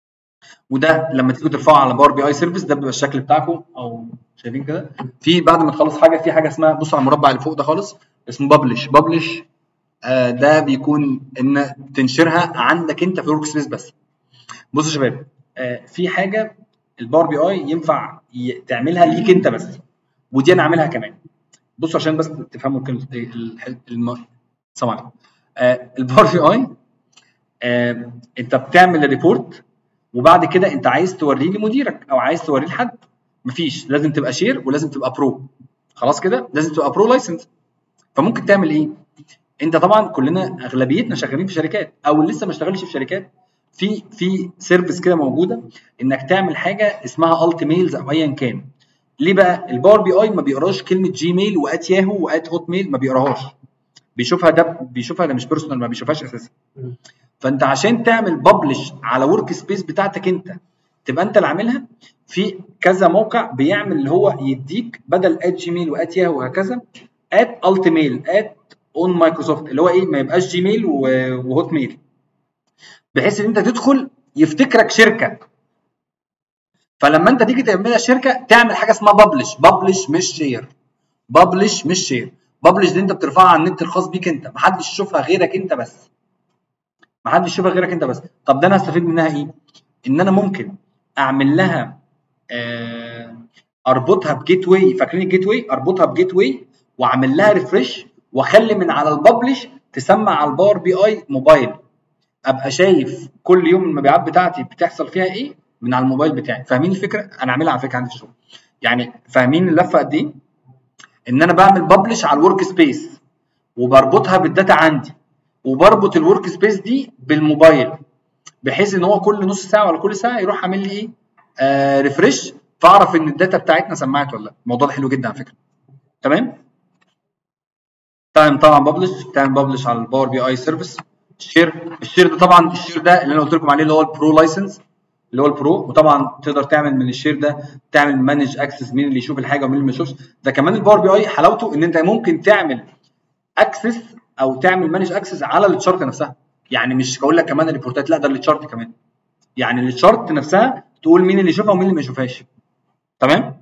وده لما تيجوا ترفعوا على باور بي اي سيرفيس ده بيبقى الشكل بتاعكم، او شايفين كده. في بعد ما تخلص حاجه في حاجه اسمها، بصوا على المربع اللي فوق ده خالص اسمه ببلش. ببلش آه ده بيكون ان تنشرها عندك انت في الورك سبيس بس. بصوا يا شباب، آه في حاجه الباور بي اي ينفع تعملها ليك انت بس، ودي انا عاملها كمان. بصوا عشان بس تفهموا الكلمه. السلام عليكم. آه الباور بي اي آه انت بتعمل ريبورت وبعد كده انت عايز توريه لمديرك او عايز توريه لحد، مفيش، لازم تبقى شير ولازم تبقى برو. خلاص كده لازم تبقى برو لايسنس. فممكن تعمل ايه؟ انت طبعا كلنا اغلبيتنا شغالين في شركات او لسه ما اشتغلش في شركات، في في سيرفيس كده موجوده انك تعمل حاجه اسمها الت ميلز او ايا كان. ليه بقى؟ الباور بي اي ما بيقراش كلمه جيميل وات ياهو وات هوت ميل، ما بيقراهاش، بيشوفها ده بيشوفها ده مش بيرسونال، ما بيشوفهاش اساسا. فانت عشان تعمل ببلش على ورك سبيس بتاعتك انت تبقى انت اللي عاملها، في كذا موقع بيعمل اللي هو يديك بدل ات جيميل وات ياهو وهكذا ات الت ميل ات اون مايكروسوفت، اللي هو ايه، ما يبقاش جيميل وهوت ميل، بحيث ان انت تدخل يفتكرك شركه. فلما انت تيجي تعملها شركه تعمل حاجه اسمها ببلش. ببلش مش شير، ببلش مش شير. ببلش دي انت بترفعها على النت الخاص بيك انت، محدش يشوفها غيرك انت بس، محدش يشوفها غيرك انت بس. طب ده انا هستفيد منها ايه؟ ان انا ممكن اعمل لها آه اربطها بجيت واي. فاكرين الجيت واي؟ اربطها بجيت واي واعمل لها ريفرش واخلي من على الببلش تسمع على الباور بي اي موبايل، ابقى شايف كل يوم المبيعات بتاعتي بتحصل فيها ايه من على الموبايل بتاعي. فاهمين الفكره؟ انا عاملها على فكره عندي في الشغل. يعني فاهمين اللفه قد ايه؟ ان انا بعمل ببلش على الورك سبيس وبربطها بالداتا عندي وبربط الورك سبيس دي بالموبايل، بحيث ان هو كل نص ساعه ولا كل ساعه يروح عامل لي ايه؟ آه ريفرش، فاعرف ان الداتا بتاعتنا سمعت ولا لا. الموضوع ده حلو جدا على فكره. تمام؟ تعمل طبعا ببلش، تعمل ببلش على الباور بي اي سيرفيس. الشير، الشير ده طبعا الشير ده اللي انا قلت لكم عليه اللي هو البرو لايسنس، اللي هو البرو. وطبعا تقدر تعمل من الشير ده تعمل مانج اكسس، مين اللي يشوف الحاجه ومين اللي ما يشوفش. ده كمان الباور بي اي حلاوته ان انت ممكن تعمل اكسس او تعمل مانج اكسس على التشارت نفسها. يعني مش هقول لك كمان الريبورتات، لا ده التشارت كمان. يعني التشارت نفسها تقول مين اللي يشوفها ومين اللي ما يشوفهاش. تمام؟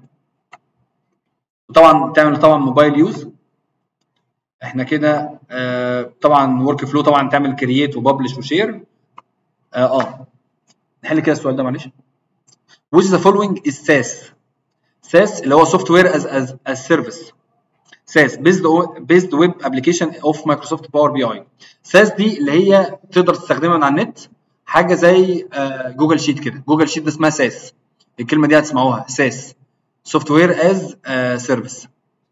وطبعا تعمل طبعا موبايل يوز. احنا كده آه طبعا ورك فلو، طبعا تعمل كرييت وببلش وشير. اه اه نحل كده السؤال ده معلش. which the following is ساس. ساس اللي هو software as as as service. ساس based based web application of Microsoft Power بي اي. ساس دي اللي هي تقدر تستخدمها من على النت، حاجه زي آه جوجل شيت كده. جوجل شيت ده اسمها ساس، الكلمه دي هتسمعوها ساس، software as uh, service.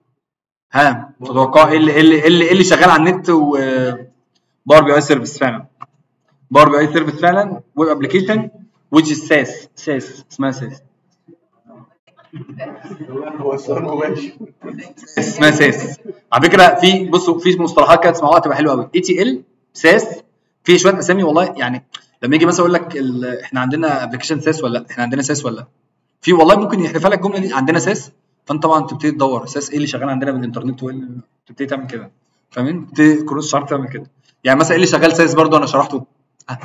ها تتوقعوا ايه اللي ايه اللي ايه اللي شغال على النت و باور بي اي سيرفيس فعلا؟ باور بي اي سيرفيس فعلا ويب ابلكيشن which is ساس. ساس اسمها ساس. هو السؤال مباشر. اسمها ساس على فكره. في بصوا في مصطلحات كده تسمعوها تبقى حلوه قوي. اي تي ال، ساس، في شويه اسامي والله. يعني لما يجي مثلا اقول لك احنا عندنا ابلكيشن ساس ولا لا، احنا عندنا ساس ولا لا، في والله ممكن يحذفها لك الجمله دي عندنا ساس. فانت طبعا تبتدي تدور ساس ايه اللي شغال عندنا بالانترنت وايه اللي تبتدي تعمل كده. فاهمين؟ تبتدي كروس شارت تعمل كده. يعني مثلا ايه اللي شغال ساس برضو انا شرحته. ها.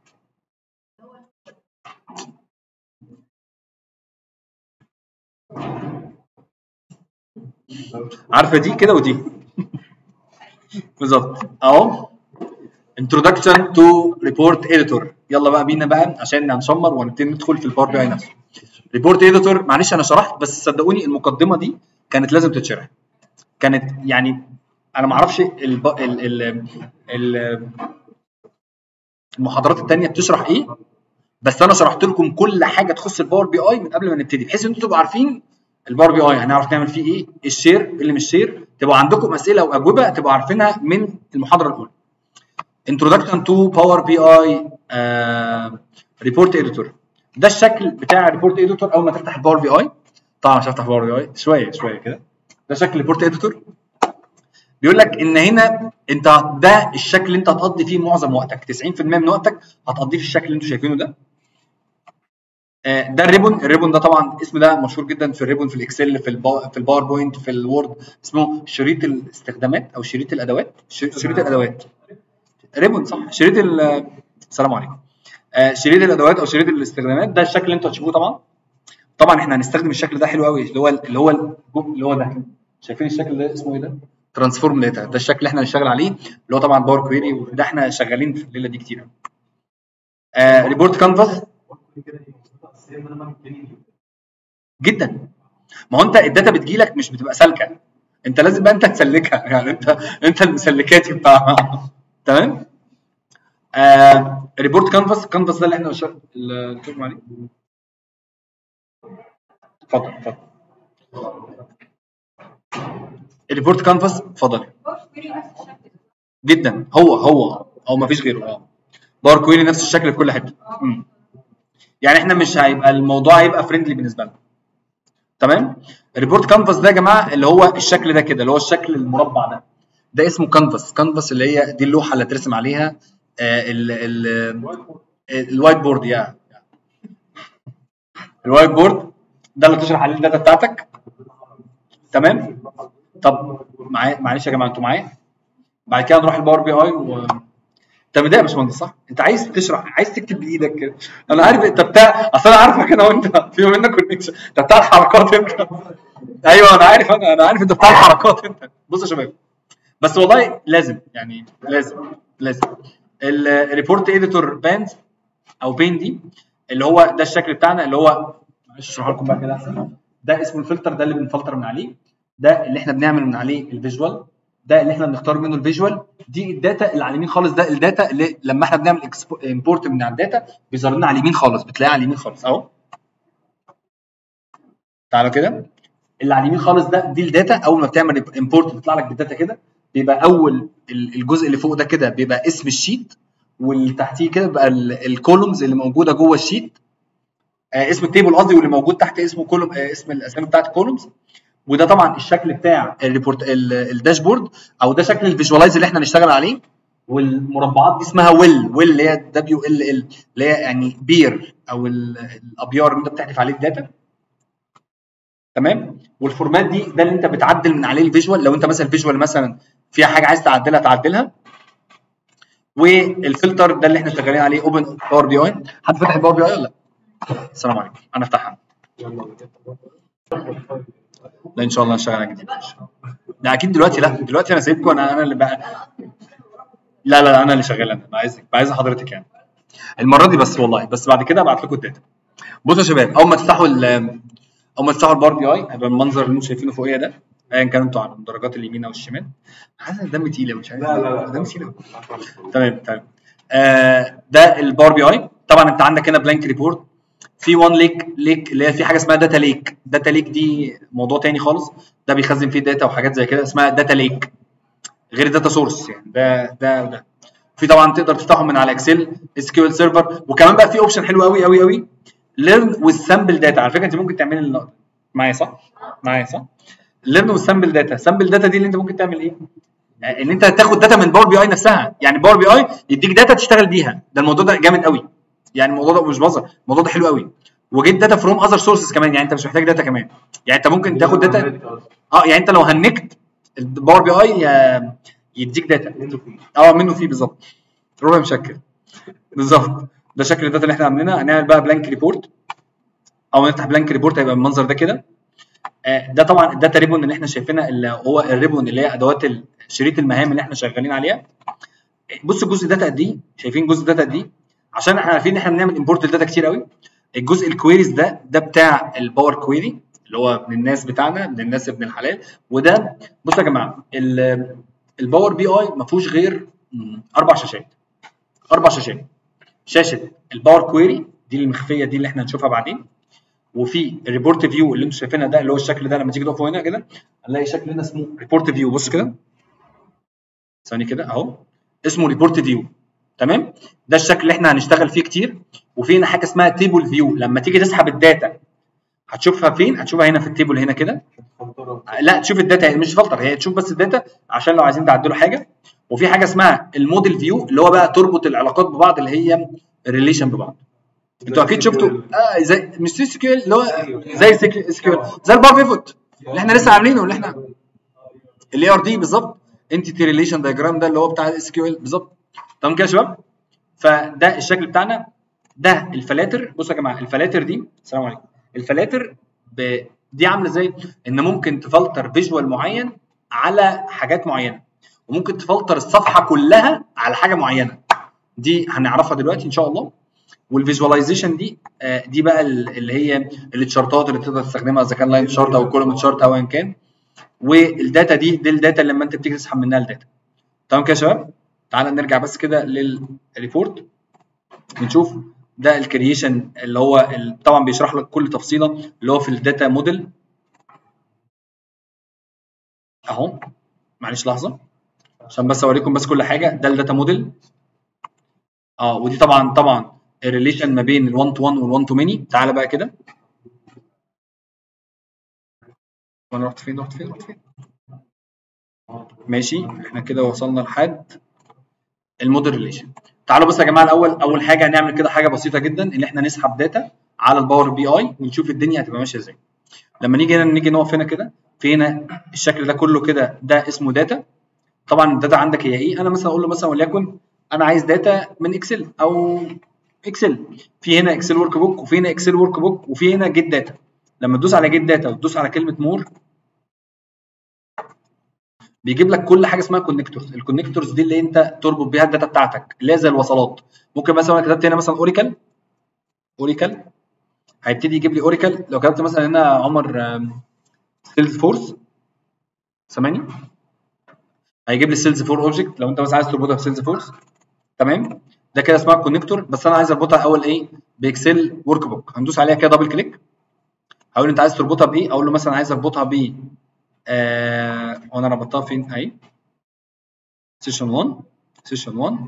عارفه دي كده ودي بالظبط اهو. introduction to report editor. يلا بقى بينا بقى عشان هنشمر ونبتدي ندخل في الباور بي اي نفسه. ريبورت اديتور، معلش انا شرحت بس صدقوني المقدمه دي كانت لازم تتشرح. كانت يعني انا ما اعرفش ال ال ال المحاضرات الثانيه بتشرح ايه، بس انا شرحت لكم كل حاجه تخص الباور بي اي من قبل ما نبتدي، بحيث ان انتوا تبقوا عارفين الباور بي اي هنعرف نعمل فيه ايه، الشير اللي مش شير، تبقوا عندكم اسئله واجوبه تبقوا عارفينها من المحاضره الاولى. introduction to power بي اي report editor. ده الشكل بتاع الريبورت اديتور اول ما تفتح الباور بي اي. طبعا مش هفتح باور بي اي شويه شويه كده. ده شكل الريبورت اديتور. بيقول لك ان هنا انت ده الشكل اللي انت هتقضي فيه معظم وقتك، تسعين في المية من وقتك هتقضيه في الشكل اللي انتوا شايفينه ده. ده الريبون. الريبون ده طبعا الاسم ده مشهور جدا في الريبون، في الاكسل، في البا في الباوربوينت، في الوورد، اسمه شريط الاستخدامات او شريط الادوات. شريط الادوات ريبون صح. شريط السلام عليكم. آه شريط الادوات او شريط الاستخدامات، ده الشكل اللي انتوا هتشوفوه طبعا. طبعا احنا هنستخدم الشكل ده حلو قوي، اللي هو اللي هو اللي هو ده. شايفين الشكل ده اسمه ايه ده؟ ترانسفورم داتا. ده الشكل اللي احنا هنشتغل عليه، اللي هو طبعا باور كويري، وده احنا شغالين في الليله دي كتير. آه ريبورت كانفاس جدا. ما هو انت الداتا بتجيلك مش بتبقى سالكه، انت لازم بقى انت تسلكها، يعني انت انت المسلكاتي بتاعها. تمام. آه ريبورت كانفاس، كانفاس ده اللي احنا اللي بنتكلم عليه. اتفضل اتفضل. الريبورت كانفاس اتفضل. جدا، هو هو او ما فيش غيره. اه باور كويري نفس الشكل في كل حته. امم يعني احنا مش هيبقى الموضوع هيبقى فريندلي بالنسبه لنا. تمام. الريبورت كانفاس ده يا جماعه اللي هو الشكل ده كده، اللي هو الشكل المربع ده، ده اسمه كانفاس. كانفاس اللي هي دي اللوحه اللي هترسم عليها آه ال ال الوايت بورد. يا الوايت بورد ده اللي تشرح عليه الداتا بتاعتك. تمام. طب معايا معلش يا جماعه، انتوا معايا؟ بعد كده نروح الباور بي اي و انت متضايق يا باشمهندس صح؟ انت عايز تشرح، عايز تكتب بايدك كده. انا عارف انت بتاع، اصل انا عارفك انا وانت في بينا كونكشن، انت بتاع الحركات انت. ايوه انا عارف، انا انا عارف انت بتاع الحركات انت. بص يا شباب، بس والله لازم يعني لازم لازم الريبورت اديتور بانز او بين دي اللي هو ده الشكل بتاعنا، اللي هو معلش اشرح لكم بقى كده احسن. ده اسمه الفلتر، ده اللي بنفلتر من عليه، ده اللي احنا بنعمل من عليه الفيجوال، ده اللي احنا بنختار منه الفيجوال. دي الداتا اللي على اليمين خالص، ده الداتا اللي لما احنا بنعمل امبورت من على الداتا بيظهر لنا على اليمين خالص، بتلاقيها على اليمين خالص اهو. تعالوا كده، اللي على اليمين خالص ده دي الداتا. اول ما بتعمل امبورت بيطلع لك بالداتا كده، بيبقى اول الجزء اللي فوق ده كده بيبقى اسم الشيت، واللي تحتيه كده بيبقى الكولومز اللي موجوده جوه الشيت، آه اسم التيبل قصدي، واللي موجود تحت اسمه كولوم، آه اسم الاسامي بتاعت الكولومز. وده طبعا الشكل بتاع الريبورت الداشبورد، او ده شكل الفيجوالايز اللي احنا هنشتغل عليه. والمربعات دي اسمها ويل، ويل اللي هي دبليو ال ال اللي هي يعني بير او الابيار اللي انت بتحذف عليه الداتا. تمام. والفورمات دي ده اللي انت بتعدل من عليه الفيجوال، لو انت مثلا الفيجوال مثلا فيها حاجه عايز تعدلها تعدلها. والفلتر ده اللي احنا شغالين عليه اوبن باور بي اي. حد فتح الباور بي اي ولا لا؟ السلام عليكم، انا افتحها. لا ان شاء الله هشتغل على جديد. لا اكيد دلوقتي، لا دلوقتي انا سايبكم، انا انا اللي بقى. لا لا انا اللي شغال، انا عايزك عايز حضرتك يعني المره دي بس والله، بس بعد كده ابعت لكم الداتا. بصوا يا شباب، اول ما تفتحوا اول ما تفتحوا الباور بي اي هيبقى المنظر اللي انتم شايفينه فوقيه ده، ايا كان انتوا على المدرجات اليمين او الشمال. حاسس ان دم تقيل مش عارف. لا لا لا دم تقيل. تمام تمام. آه ده الباور بي اي. طبعا انت عندك هنا بلانك ريبورت في وان ليك ليك اللي هي في حاجه اسمها داتا ليك. داتا ليك دي موضوع تاني خالص، ده بيخزن فيه داتا وحاجات زي كده اسمها داتا ليك، غير داتا سورس يعني. ده ده ده في طبعا تقدر تفتحه من على اكسل اس كيو ال سيرفر. وكمان بقى في اوبشن حلو قوي قوي قوي، ليرن وذ سامبل داتا. على فكره انت ممكن تعملي النقطه معايا صح؟ معايا صح؟ ليرن وذ سامبل داتا. سامبل داتا دي اللي انت ممكن تعمل ايه؟ ان انت تاخد داتا من باور بي اي نفسها، يعني باور بي اي يديك داتا تشتغل بيها. ده الموضوع ده جامد قوي يعني، الموضوع ده مش بهزر، الموضوع ده حلو قوي. وجيت داتا فروم اذر سورسز كمان، يعني انت مش محتاج داتا كمان، يعني انت ممكن تاخد داتا. اه يعني انت لو هنكت الباور بي اي يديك داتا اه منه فيه بالظبط، ربع مشكل بالظبط. ده شكل الداتا اللي احنا عاملينها. هنعمل بقى بلانك ريبورت، او نفتح بلانك ريبورت هيبقى بالمنظر ده كده. آه ده طبعا الداتا ريبون اللي احنا شايفينها، اللي هو الريبون اللي هي ادوات شريط المهام اللي احنا شغالين عليها. بصوا الجزء الداتا قد ايه، شايفين جزء الداتا قد ايه؟ عشان احنا عارفين ان احنا بنعمل امبورت الداتا كتير قوي. الجزء الكويريز ده ده بتاع الباور كويري اللي هو ابن الناس بتاعنا، ابن الناس ابن الحلال. وده بصوا يا جماعه، الباور بي اي ما فيهوش غير اربع شاشات. اربع شاشات، شاشه الباور كويري دي المخفيه دي اللي احنا هنشوفها بعدين، وفي الريبورت فيو اللي انتم شايفينها ده اللي هو الشكل ده. لما تيجي تقفوا هنا كده هنلاقي شكل هنا اسمه ريبورت فيو. بص كده ثاني كده اهو، اسمه ريبورت فيو. تمام. ده الشكل اللي احنا هنشتغل فيه كتير. وفي هنا حاجه اسمها تيبل فيو، لما تيجي تسحب الداتا هتشوفها فين؟ هتشوفها هنا في التيبل هنا كده. لا تشوف الداتا مش فلتر، هي تشوف بس الداتا عشان لو عايزين تعدلوا حاجه. وفي حاجه اسمها الموديل فيو اللي هو بقى تربط العلاقات ببعض، اللي هي الريليشن ببعض. انتوا اكيد شفتوا اه زي مش سي كيو ال اللي هو زي اس كيو ال، زي البار بيفوت اللي احنا لسه عاملينه، اللي احنا الاي ار دي بالظبط، انتيتي ريليشن دايجرام ده اللي هو بتاع الاس كيو ال بالظبط. تمام كده يا شباب؟ فده الشكل بتاعنا. ده الفلاتر. بصوا يا جماعه الفلاتر دي، السلام عليكم، الفلاتر ب... دي عامله ازاي؟ ان ممكن تفلتر فيجوال معين على حاجات معينه، وممكن تفلتر الصفحه كلها على حاجه معينه. دي هنعرفها دلوقتي ان شاء الله. والفيجواليزيشن دي آه دي بقى اللي هي التشارتات اللي تقدر تستخدمها، اذا كان لاين شارت او كولوم شارت او ايا كان. والداتا دي دي الداتا اللي لما انت بتيجي تسحب منها الداتا. تمام كده يا شباب؟ تعالى نرجع بس كده للريبورت ونشوف ده الكرييشن اللي هو طبعا بيشرح لك كل تفصيله اللي هو في الداتا موديل اهو. معلش لحظه عشان بس اوريكم بس كل حاجه. ده الداتا موديل اه، ودي طبعا طبعا الريليشن ما بين ال1 تو واحد وال1 تو ماني. تعالى بقى كده، وانا رحت فين رحت فين رحت فين ماشي. احنا كده وصلنا لحد الموديل ريليشن. تعالوا بس يا جماعه الاول، اول حاجه هنعمل كده حاجه بسيطه جدا، ان احنا نسحب داتا على الباور بي اي ونشوف الدنيا هتبقى ماشيه ازاي. لما نيجي هنا نيجي نقف هنا كده، في هنا الشكل ده كله كده، ده اسمه داتا. طبعا الداتا عندك هي ايه؟ انا مثلا اقول له مثلا وليكن انا عايز داتا من اكسل او اكسل. في هنا اكسل ورك بوك، وفي هنا اكسل ورك بوك، وفي هنا جيت داتا. لما تدوس على جيت داتا وتدوس على كلمه مور بيجيب لك كل حاجه اسمها كونكتورز. الكونكتورز دي اللي انت تربط بيها الداتا بتاعتك، اللي هي زي الوصلات. ممكن مثلا انا كتبت هنا مثلا اوراكل اوراكل هيبتدي يجيب لي اوراكل. لو كتبت مثلا هنا عمر سيلز فورس، سامعني؟ هيجيب لي سيلز فور اوبجكت لو انت بس عايز تربطها بسيلز فورس. تمام؟ ده كده اسمها كونكتور. بس انا عايز اربطها الاول ايه؟ باكسل ورك بوك. هندوس عليها كده دبل كليك، هقول انت عايز تربطها بايه؟ اقول له مثلا عايز اربطها ب آه وانا ربطتها فين اهي؟ سيشن واحد سيشن واحد.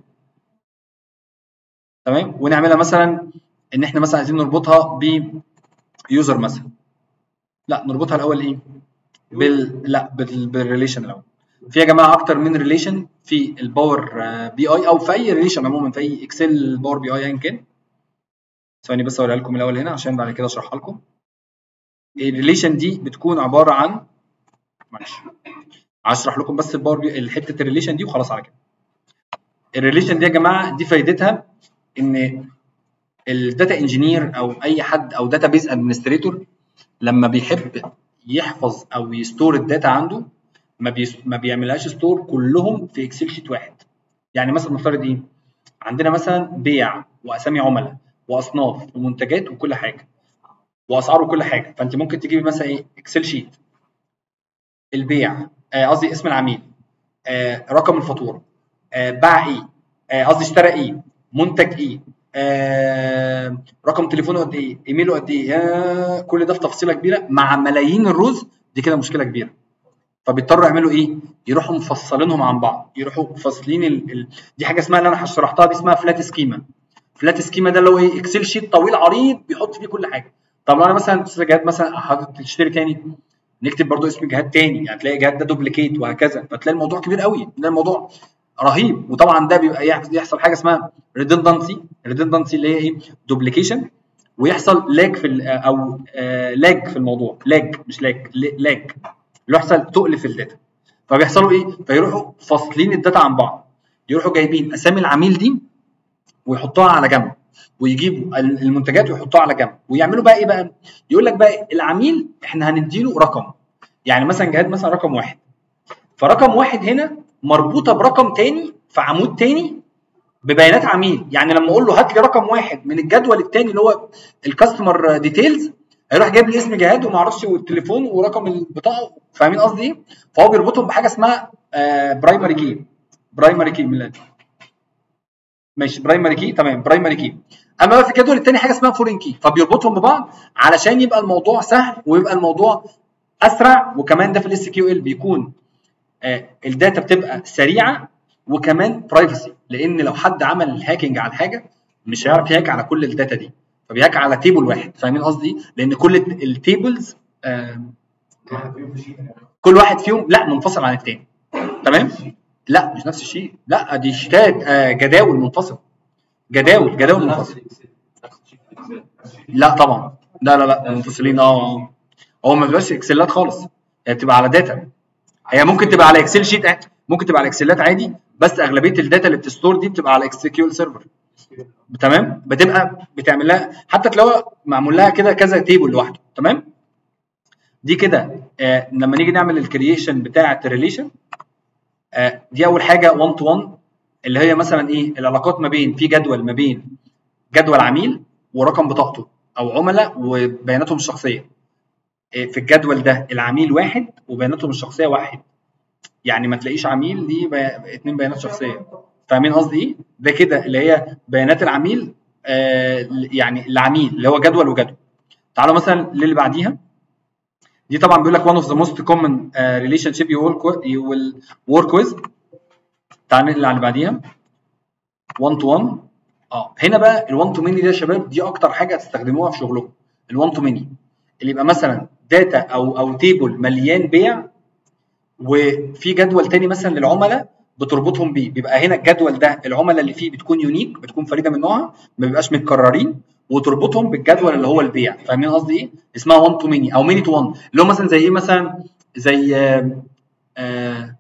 تمام؟ ونعملها مثلا ان احنا مثلا عايزين نربطها ب يوزر مثلا. لا نربطها الاول ايه؟ بال لا بال... بالريليشن الاول. في يا جماعه اكتر من ريليشن في الباور بي اي او في اي ريليشن عموما، في اي اكسل باور بي اي ايا كان. ثواني بس اوريها لكم الاول هنا عشان بعد كده اشرحها لكم. الريليشن دي بتكون عباره عن، معلش هشرح لكم بس الباور بي حته الريليشن دي وخلاص على كده. الريليشن دي يا جماعه دي فايدتها ان الداتا انجينير او اي حد او داتا بيز ادمنستريتور لما بيحب يحفظ او يستور الداتا عنده ما, بيس... ما بيعملهاش ستور كلهم في اكسل شيت واحد. يعني مثلا نفترض ايه؟ عندنا مثلا بيع واسامي عملاء واصناف ومنتجات وكل حاجه واسعار وكل حاجه. فانت ممكن تجيبي مثلا ايه؟ اكسل شيت البيع، قصدي آه اسم العميل، آه رقم الفاتوره، آه باع ايه، قصدي آه اشترى ايه، منتج ايه، آه رقم تليفونه قد ايه، ايميله قد ايه، آه كل ده في تفصيله كبيره مع ملايين الروز. دي كده مشكله كبيره. فبيضطروا يعملوا ايه؟ يروحوا مفصلينهم عن بعض، يروحوا فاصلين ال... ال... دي حاجه اسمها اللي انا شرحتها دي اسمها فلات سكيما. فلات سكيما ده اللي هو ايه؟ اكسل شيت طويل عريض بيحط فيه كل حاجه. طب لو انا مثلا استاذ جهاد مثلا حضرتك تشتري تاني، نكتب برضو اسم جهاد تاني، يعني تلاقي جهاد ده دوبليكيت وهكذا، فتلاقي الموضوع كبير قوي، تلاقي الموضوع رهيب. وطبعا ده بيبقى يحصل حاجه اسمها ريدندنسي. ريدندنسي اللي هي ايه؟ دوبليكيشن، ويحصل لاج في او آه لاج في الموضوع. لاج مش لاج لاج اللي يحصل تقل في الداتا. فبيحصلوا ايه؟ فيروحوا فاصلين الداتا عن بعض، يروحوا جايبين اسامي العميل دي ويحطوها على جنب، ويجيبوا المنتجات ويحطوها على جنب، ويعملوا بقى ايه بقى؟ يقول لك بقى العميل احنا هنديله رقم، يعني مثلا جهاد مثلا رقم واحد، فرقم واحد هنا مربوطه برقم تاني في عمود تاني ببيانات عميل. يعني لما اقول له هات لي رقم واحد من الجدول التاني اللي هو الكاستمر ديتيلز، هيروح جايب لي اسم جهاد وما اعرفش والتليفون ورقم البطاقه. فاهمين قصدي ايه؟ فهو بيربطهم بحاجه اسمها آه برايمري كي. برايمري كي من ماشي، برايمري كي تمام، برايمري كي. اما في الجدول الثاني حاجه اسمها فورين كي، فبيربطهم ببعض علشان يبقى الموضوع سهل ويبقى الموضوع اسرع. وكمان ده في الاس كيو ال بيكون آه الداتا بتبقى سريعه، وكمان برايفسي، لان لو حد عمل هاكينج على حاجه مش هيعرف يهاك على كل الداتا دي، فبيهاك على تيبل واحد. فاهمين قصدي؟ لان كل التيبلز آه كل واحد فيهم لا منفصل عن الثاني. تمام؟ لا مش نفس الشيء، لا دي شتات آه جداول منفصله. جداول جداول منفصله. لا طبعا، لا لا لا منفصلين. اه هو ما بيبقاش اكسلات خالص، هي بتبقى على داتا. هي ممكن تبقى على اكسل شيت، ممكن تبقى على اكسلات عادي، بس اغلبيه الداتا اللي بتستور دي بتبقى على اكس كيو ال سيرفر. تمام، بتبقى بتعمل لها حتى تلاقوا معمول لها كده كذا تيبل لوحده. تمام، دي كده آه لما نيجي نعمل الكرييشن بتاعه الريليشن، آه دي اول حاجه واحد تو واحد، اللي هي مثلا ايه العلاقات ما بين في جدول ما بين جدول عميل ورقم بطاقته او عملاء وبياناتهم الشخصيه. آه في الجدول ده العميل واحد وبياناتهم الشخصيه واحد، يعني ما تلاقيش عميل ليه بي... اتنين بيانات شخصيه. فاهمين قصدي ايه؟ ده كده اللي هي بيانات العميل، آه يعني العميل اللي هو جدول وجدول. تعالوا مثلا للي بعديها، دي طبعا بيقول لك one of the most common uh, relationship you will, you will work with. تعالى ننقل على اللي بعديها واحد to واحد. اه هنا بقى ال one to many ده يا شباب دي اكتر حاجه هتستخدموها في شغلكم. ال one to many اللي يبقى مثلا داتا او او تيبل مليان بيع، وفي جدول تاني مثلا للعملاء بتربطهم بيه. بيبقى هنا الجدول ده العملاء اللي فيه بتكون يونيك، بتكون فريده من نوعها، ما بيبقاش متكررين، وتربطهم بالجدول اللي هو البيع. فاهمين قصدي ايه؟ اسمها واحد تو ميني او ميني تو واحد، اللي هو مثلا زي ايه مثلا زي آه آه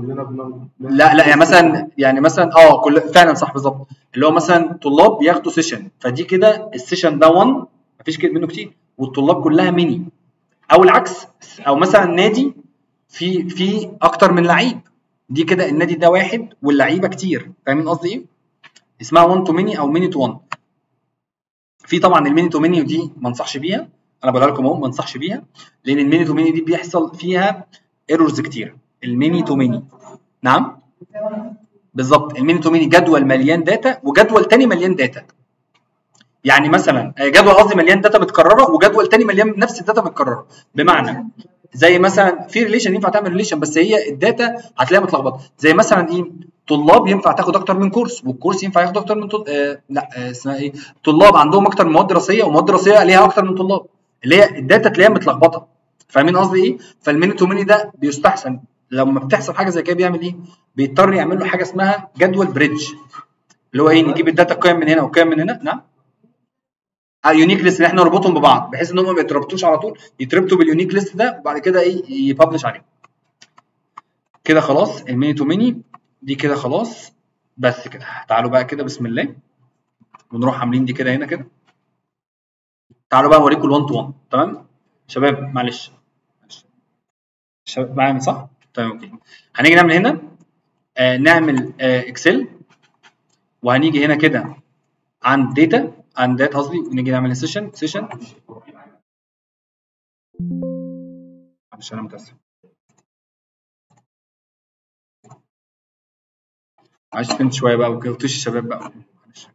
لا لا يعني مثلا يعني مثلا اه كل فعلا صح بالظبط، اللي هو مثلا طلاب بياخدوا سيشن، فدي كده السيشن ده واحد مفيش كده منه كتير والطلاب كلها ميني. او العكس، او مثلا نادي في في اكتر من لعيب، دي كده النادي ده واحد واللعيبه كتير. فاهمين قصدي ايه؟ اسمها واحد تو ميني او ميني تو واحد. في طبعا الميني تو ميني ودي ما انصحش بيها، انا بقولها لكم اهو ما انصحش بيها، لان الميني تو ميني دي بيحصل فيها ايرورز كتير. الميني تو ميني نعم بالظبط، الميني تو ميني جدول مليان داتا وجدول تاني مليان داتا. يعني مثلا جدول قصدي مليان داتا متكرره وجدول تاني مليان نفس الداتا متكرره. بمعنى زي مثلا في ريليشن ينفع تعمل ريليشن بس هي الداتا هتلاقيها متلخبطه، زي مثلا ايه طلاب ينفع تاخد اكتر من كورس، والكورس ينفع ياخد اكتر من طل... آه لا آه اسمها ايه طلاب عندهم اكتر من مواد دراسيه، ومواد دراسيه ليها اكتر من طلاب، اللي هي الداتا تلاقيها متلخبطه. فاهمين قصدي ايه؟ فالميني تو ميني ده بيستحسن لما بتحصل حاجه زي كده بيعمل ايه؟ بيضطر يعمل له حاجه اسمها جدول بريدج، اللي هو ايه نجيب الداتا قيم من هنا وقيم من هنا. نعم يونيك ليست اللي احنا نربطهم ببعض بحيث ان هم ما يتربطوش على طول، يتربطوا باليونيك ليست ده وبعد كده ايه يببلش عليهم. كده خلاص الميني تو ميني دي كده خلاص. بس كده تعالوا بقى كده بسم الله ونروح عاملين دي كده هنا كده. تعالوا بقى اوريكم ال1 تو واحد. تمام شباب معلش شباب معايا صح؟ تمام اوكي. هنيجي نعمل هنا آه نعمل آه اكسل، وهنيجي هنا كده عند داتا عند داتا قصدي، ونيجي نعمل سيشن سيشن معلش انا متاسف معلش فهمت شويه بقى وكلتوش الشباب بقى معلش.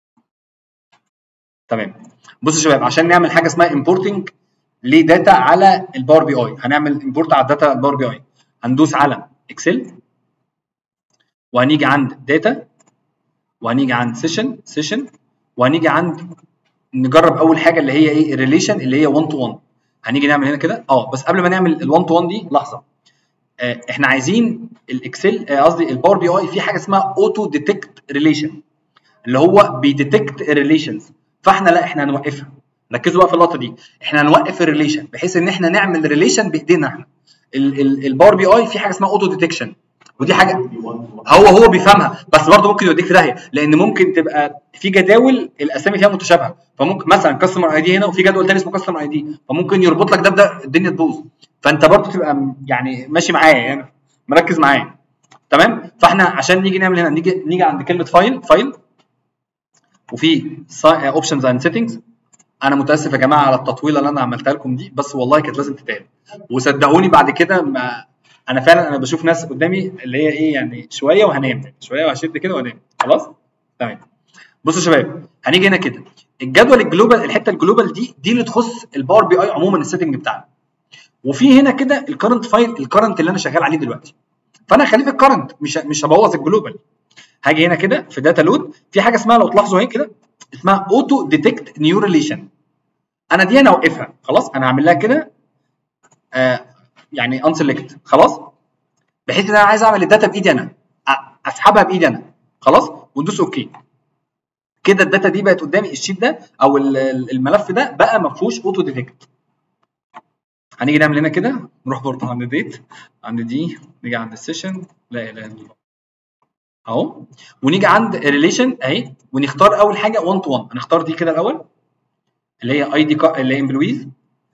تمام بصوا يا شباب عشان نعمل حاجه اسمها امبورتنج لداتا على الباور بي اي، هنعمل امبورت على الداتا الباور بي اي. هندوس على اكسل وهنيجي عند داتا وهنيجي عند سيشن سيشن وهنيجي عند نجرب اول حاجه اللي هي ايه الريليشن اللي هي واحد تو واحد. هنيجي نعمل هنا كده اه بس قبل ما نعمل ال1 تو واحد دي لحظه، آه احنا عايزين الاكسل قصدي آه الباور بي اي في حاجه اسمها اوتو ديتكت ريليشن، اللي هو بيديتكت الريليشنز. فاحنا لا احنا هنوقفها، ركزوا بقى في اللقطه دي، احنا هنوقف الريليشن بحيث ان احنا نعمل ريليشن بايدينا احنا. الباور بي اي في حاجه اسمها اوتو ديتكشن، ودي حاجه هو هو بيفهمها بس برضه ممكن يوديك في داهيه، لان ممكن تبقى في جداول الاسامي فيها متشابهه، فممكن مثلا كاستمر اي دي هنا وفي جدول ثاني اسمه كاستمر اي دي، فممكن يربط لك ده بده الدنيا تبوظ. فانت برضه تبقى يعني ماشي معايا يعني مركز معايا. تمام فاحنا عشان نيجي نعمل هنا نيجي نيجي عند كلمه فايل فايل وفي اوبشنز اند سيتنجز. انا متاسف يا جماعه على التطويله اللي انا عملتها لكم دي، بس والله كانت لازم تتقال، وصدقوني بعد كده ما انا فعلا انا بشوف ناس قدامي اللي هي ايه يعني شويه وهنام شويه وهشد كده وانام خلاص. تمام بصوا يا شباب هنيجي هنا كده الجدول الجلوبال، الحته الجلوبال دي دي اللي تخص الباور بي اي عموما السيتنج بتاعنا، وفي هنا كده الكرنت فايل الكرنت اللي انا شغال عليه دلوقتي، فانا هخليه في الكرنت مش مش هبوظ الجلوبال. هاجي هنا كده في داتا لود في حاجه اسمها لو تلاحظوا اهي كده اسمها اوتو ديتكت نيو ريليشن، انا دي انا اوقفها خلاص، انا هعمل لها كده آه يعني انسلكت خلاص، بحيث ان انا عايز اعمل الداتا بايدي انا اسحبها بايدي انا خلاص، وندوس اوكي. كده الداتا دي بقت قدامي، الشيت ده او الملف ده بقى ما فيهوش اوتو ديتكت. هنيجي نعمل هنا كده نروح برضه عند ديت عند دي نيجي عند السيشن لا اله الا الله اهو، ونيجي عند ريليشن اهي، ونختار اول حاجه واحد تو واحد. هنختار دي كده الاول اللي هي اي دي اللي هي امبلويز.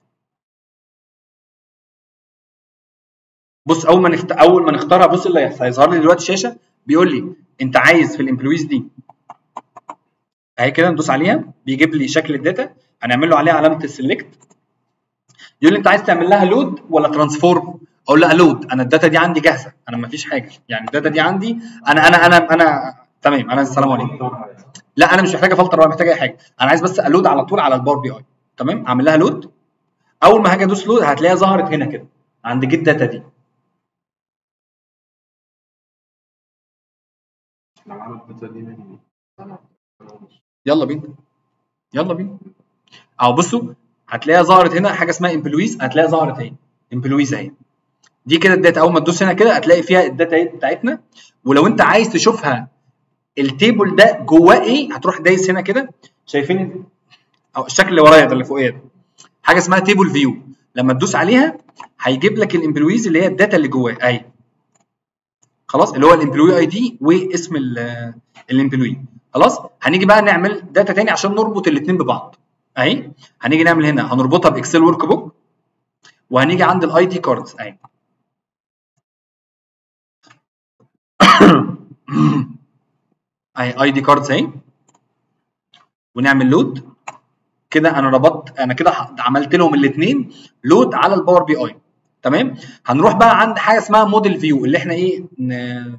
بص اول ما نخت... اول ما نختارها بص اللي هيحصل، هيظهر لي دلوقتي شاشه بيقول لي انت عايز في الامبلويز دي اهي كده، ندوس عليها بيجيب لي شكل الداتا، هنعمل له عليها علامه السلكت. يقول لي انت عايز تعمل لها لود ولا ترانسفورم؟ اقول لها لود، انا الداتا دي عندي جاهزه، انا ما فيش حاجه، يعني الداتا دي عندي انا انا انا انا تمام. انا السلام عليكم. لا انا مش محتاج افلتر ولا محتاج اي حاجه، انا عايز بس الود على طول على الباور بي اي. تمام، اعمل لها لود. اول ما هاجي ادوس لود هتلاقيها ظهرت هنا كده عند جيت داتا دي. يلا بينا يلا بينا اهو، بصوا هتلاقيها ظهرت هنا حاجه اسمها امبلويز، هتلاقيها ظهرت اهي امبلويز اهي. دي كده الداتا، اول ما تدوس هنا كده هتلاقي فيها الداتا بتاعتنا. ولو انت عايز تشوفها التيبل ده جواه ايه، هتروح دايس هنا كده، شايفين او الشكل اللي ورايا ده اللي فوقيه ده، حاجه اسمها تيبل فيو. لما تدوس عليها هيجيب لك الامبلويز اللي هي الداتا اللي جواه اهي، خلاص، اللي هو الامبلوي اي دي واسم الامبلوي. خلاص، هنيجي بقى نعمل داتا تاني عشان نربط الاثنين ببعض اهي. هنيجي نعمل هنا هنربطها باكسل ورك بوك، وهنيجي عند الاي دي كاردز اهي اهي اي دي كاردز اهي، ونعمل لود كده. انا ربطت، انا كده عملت لهم الاثنين لود على الباور بي اي. تمام، هنروح بقى عند حاجه اسمها موديل فيو، اللي احنا ايه ن...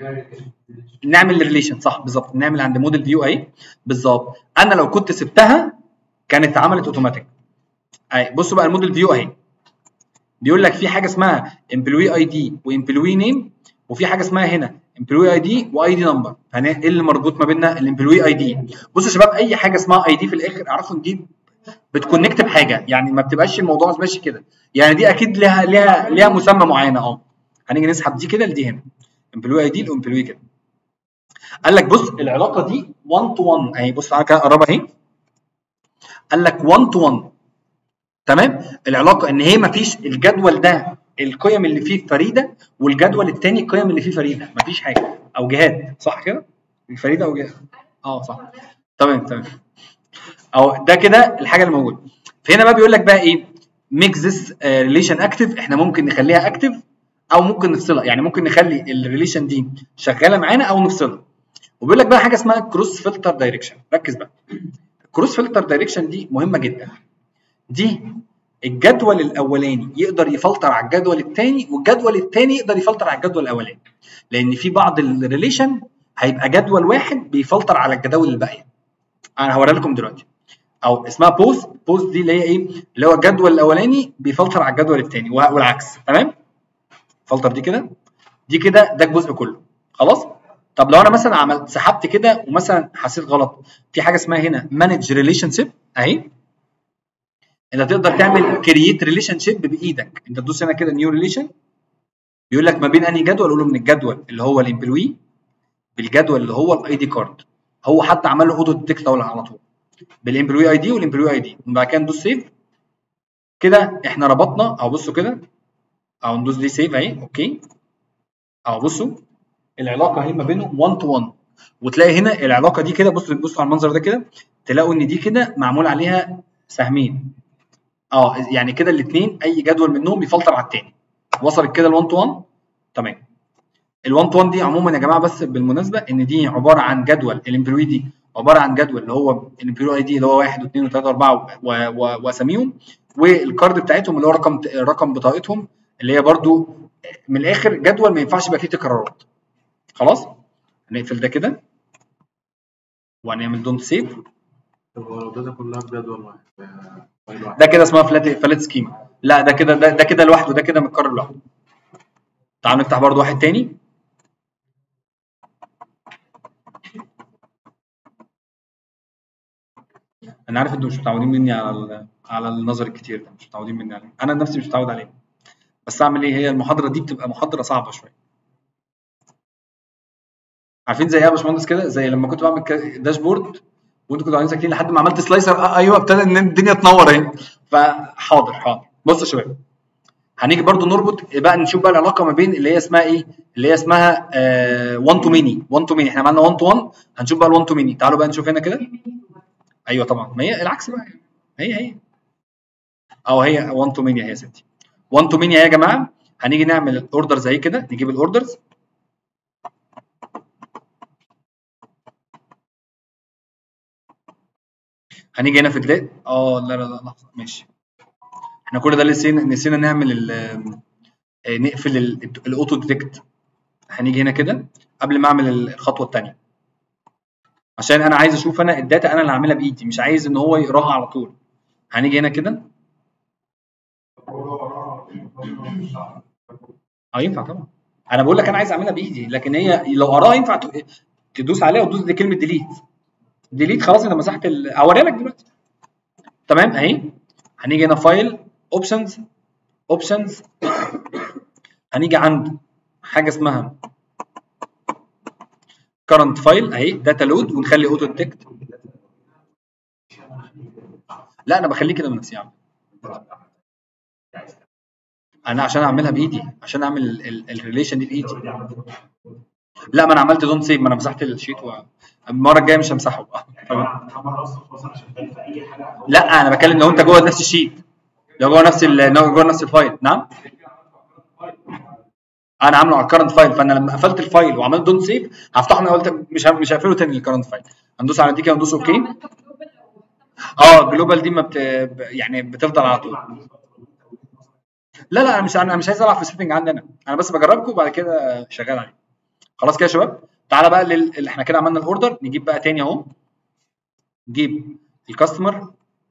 نعمل ريليشن، صح بالظبط، نعمل عند موديل فيو اهي بالظبط. انا لو كنت سبتها كانت اتعملت اوتوماتيك اهي. بصوا بقى الموديل فيو اهي، بيقول لك في حاجه اسمها امبلوي اي دي وامبلوي نيم، وفي حاجه اسمها هنا امبلوي اي دي واي دي نمبر. ايه اللي مربوط ما بيننا؟ الامبلوي اي دي. بصوا يا شباب، اي حاجه اسمها اي دي في الاخر اعرفوا ان دي بتكونكت بحاجه، يعني ما بتبقاش الموضوع ماشي كده، يعني دي اكيد ليها ليها ليها مسمى معينه. اه هنيجي نسحب دي كده لدي هنا، امبلوي اي دي لامبلوي كده. قال لك بص العلاقه دي واحد تو واحد اهي، بص تعالى كده قربها اهي. قال لك واحد تو واحد. تمام، العلاقه ان هي ما فيش الجدول ده القيم اللي فيه فريده، والجدول الثاني القيم اللي فيه فريده، ما فيش حاجه او جهات، صح كده؟ فريده او جهات، اه صح. تمام تمام، او ده كده الحاجه اللي موجوده. فهنا بقى بيقول لك بقى ايه؟ ميك ذس ريليشن اكتف. احنا ممكن نخليها اكتف او ممكن نفصلها، يعني ممكن نخلي الريليشن دي شغاله معانا او نفصلها. وبيقول لك بقى حاجه اسمها كروس فلتر دايركشن. ركز بقى، الكروس فلتر دايركشن دي مهمه جدا. دي الجدول الاولاني يقدر يفلتر على الجدول الثاني، والجدول الثاني يقدر يفلتر على الجدول الاولاني، لان في بعض الريليشن هيبقى جدول واحد بيفلتر على الجداول الباقيه. انا هوريها لكم دلوقتي، او اسمها بوست. بوست دي اللي هي ايه؟ اللي هو الجدول الاولاني بيفلتر على الجدول الثاني والعكس. تمام، فلتر دي كده، دي كده ده الجزء كله. خلاص، طب لو انا مثلا عملت سحبت كده ومثلا حسيت غلط، في حاجه اسمها هنا مانج ريليشن شيب اهي. انت تقدر تعمل كرييت ريليشن شيب بايدك، انت تدوس هنا كده نيو ريليشن، بيقول لك ما بين انهي جدول، اقول له من الجدول اللي هو الامبلوي بالجدول اللي هو الاي دي كارد. هو حتى عمل له اوتو ديتكت على طول بالامبلوي اي دي والامبلوي اي دي، وبعد كده ندوس سيف كده. احنا ربطنا اهو، بصوا كده اهو، ندوس دي سيف اهي. اوكي اهو، بصوا العلاقه اهي ما بينهم واحد تو واحد. وتلاقي هنا العلاقه دي كده، بصوا بصوا على المنظر ده كده، تلاقوا ان دي كده معمول عليها سهمين. اه يعني كده الاثنين اي جدول منهم بيفلتر على الثاني. وصلت كده ال1 تو واحد. تمام، ال1 تو واحد دي عموما يا جماعه، بس بالمناسبه ان دي عباره عن جدول الامبلوي دي، عباره عن جدول اللي هو الامبلوي اي دي اللي هو واحد واثنين وثلاثه واربعه واساميهم، والكارد بتاعتهم اللي هو رقم رقم بطاقتهم، اللي هي برده من الاخر جدول ما ينفعش يبقى فيه تكرارات. خلاص، هنقفل ده كده وهنعمل دونت سيف. طب هو لو الداتا كلها في جدول واحد ده كده اسمها فلات فلات سكيما. لا ده كده ده, ده كده لوحده، ده كده متكرر لوحده. تعالوا نفتح برده واحد تاني. انا عارف انتوا مش متعودين مني على على النظر الكتير ده، مش متعودين مني عليه، انا نفسي مش متعود عليه، بس اعمل ايه؟ هي المحاضره دي بتبقى محاضره صعبه شويه. عارفين زي ايه يا باشمهندس كده؟ زي لما كنت بعمل داشبورد وانتوا كنتوا قاعدين ساكتين لحد ما عملت سلايسر. آه ايوه ابتدى ان الدنيا تنور اهي. فحاضر حاضر. بصوا يا شباب، هنيجي برضو نربط بقى، نشوف بقى العلاقه ما بين اللي هي اسمها ايه، اللي هي اسمها واحد تو ميني. واحد تو ميني احنا عملنا واحد تو واحد، هنشوف بقى ال واحد تو ميني. تعالوا بقى نشوف هنا كده. ايوه طبعا، ما هي العكس بقى، هي هي او هي واحد تو ميني. هي يا ستي واحد تو ميني يا جماعه. هنيجي نعمل الاوردر زي كده، نجيب الاوردرز. هنيجي هنا في الداتا. اه لا لا لا لحظه، ماشي. احنا كل ده نسينا نسينا نعمل نقفل الاوتو ديتكت. هنيجي هنا كده قبل ما اعمل الخطوه الثانيه، عشان انا عايز اشوف انا الداتا انا اللي هعملها بايدي، مش عايز ان هو يقراها على طول. هنيجي هنا كده. اه ينفع طبعا، انا بقول لك انا عايز اعملها بايدي، لكن هي لو قراها ينفع تدوس عليها وتدوس دي كلمه ديليت. ديليت خلاص انت مسحت. اوريها لك دلوقتي. تمام اهي. هنيجي هنا فايل، اوبشنز، اوبشنز. هنيجي عند حاجه اسمها كرنت فايل اهي، داتا لود، ونخلي اوتو ديتكت. لا انا بخليه كده بنفسي يا عم، انا عشان اعملها بايدي، عشان اعمل الريليشن دي بايدي. لا ما انا عملت دونت سيف، ما انا مسحت الشيت، والمره الجايه مش همسحه بقى. لا انا بتكلم لو انت جوه نفس الشيت، لو جوه نفس جوه نفس الفايل. نعم انا عامله على الكرنت فايل، فانا لما قفلت الفايل وعملت دونت سيف هفتحه. انا قلت مش مش هقفله تاني الكرنت فايل. هندوس على دي كده وندوس اوكي. اه جلوبال دي ما بت... يعني بتفضل على طول. لا لا انا مش انا مش عايز العب في السيتنج عندي انا، انا بس بجربكم وبعد كده شغال عليه. خلاص كده يا شباب. تعالى بقى لل... اللي احنا كده عملنا الاوردر، نجيب بقى تاني اهو، نجيب الكاستمر.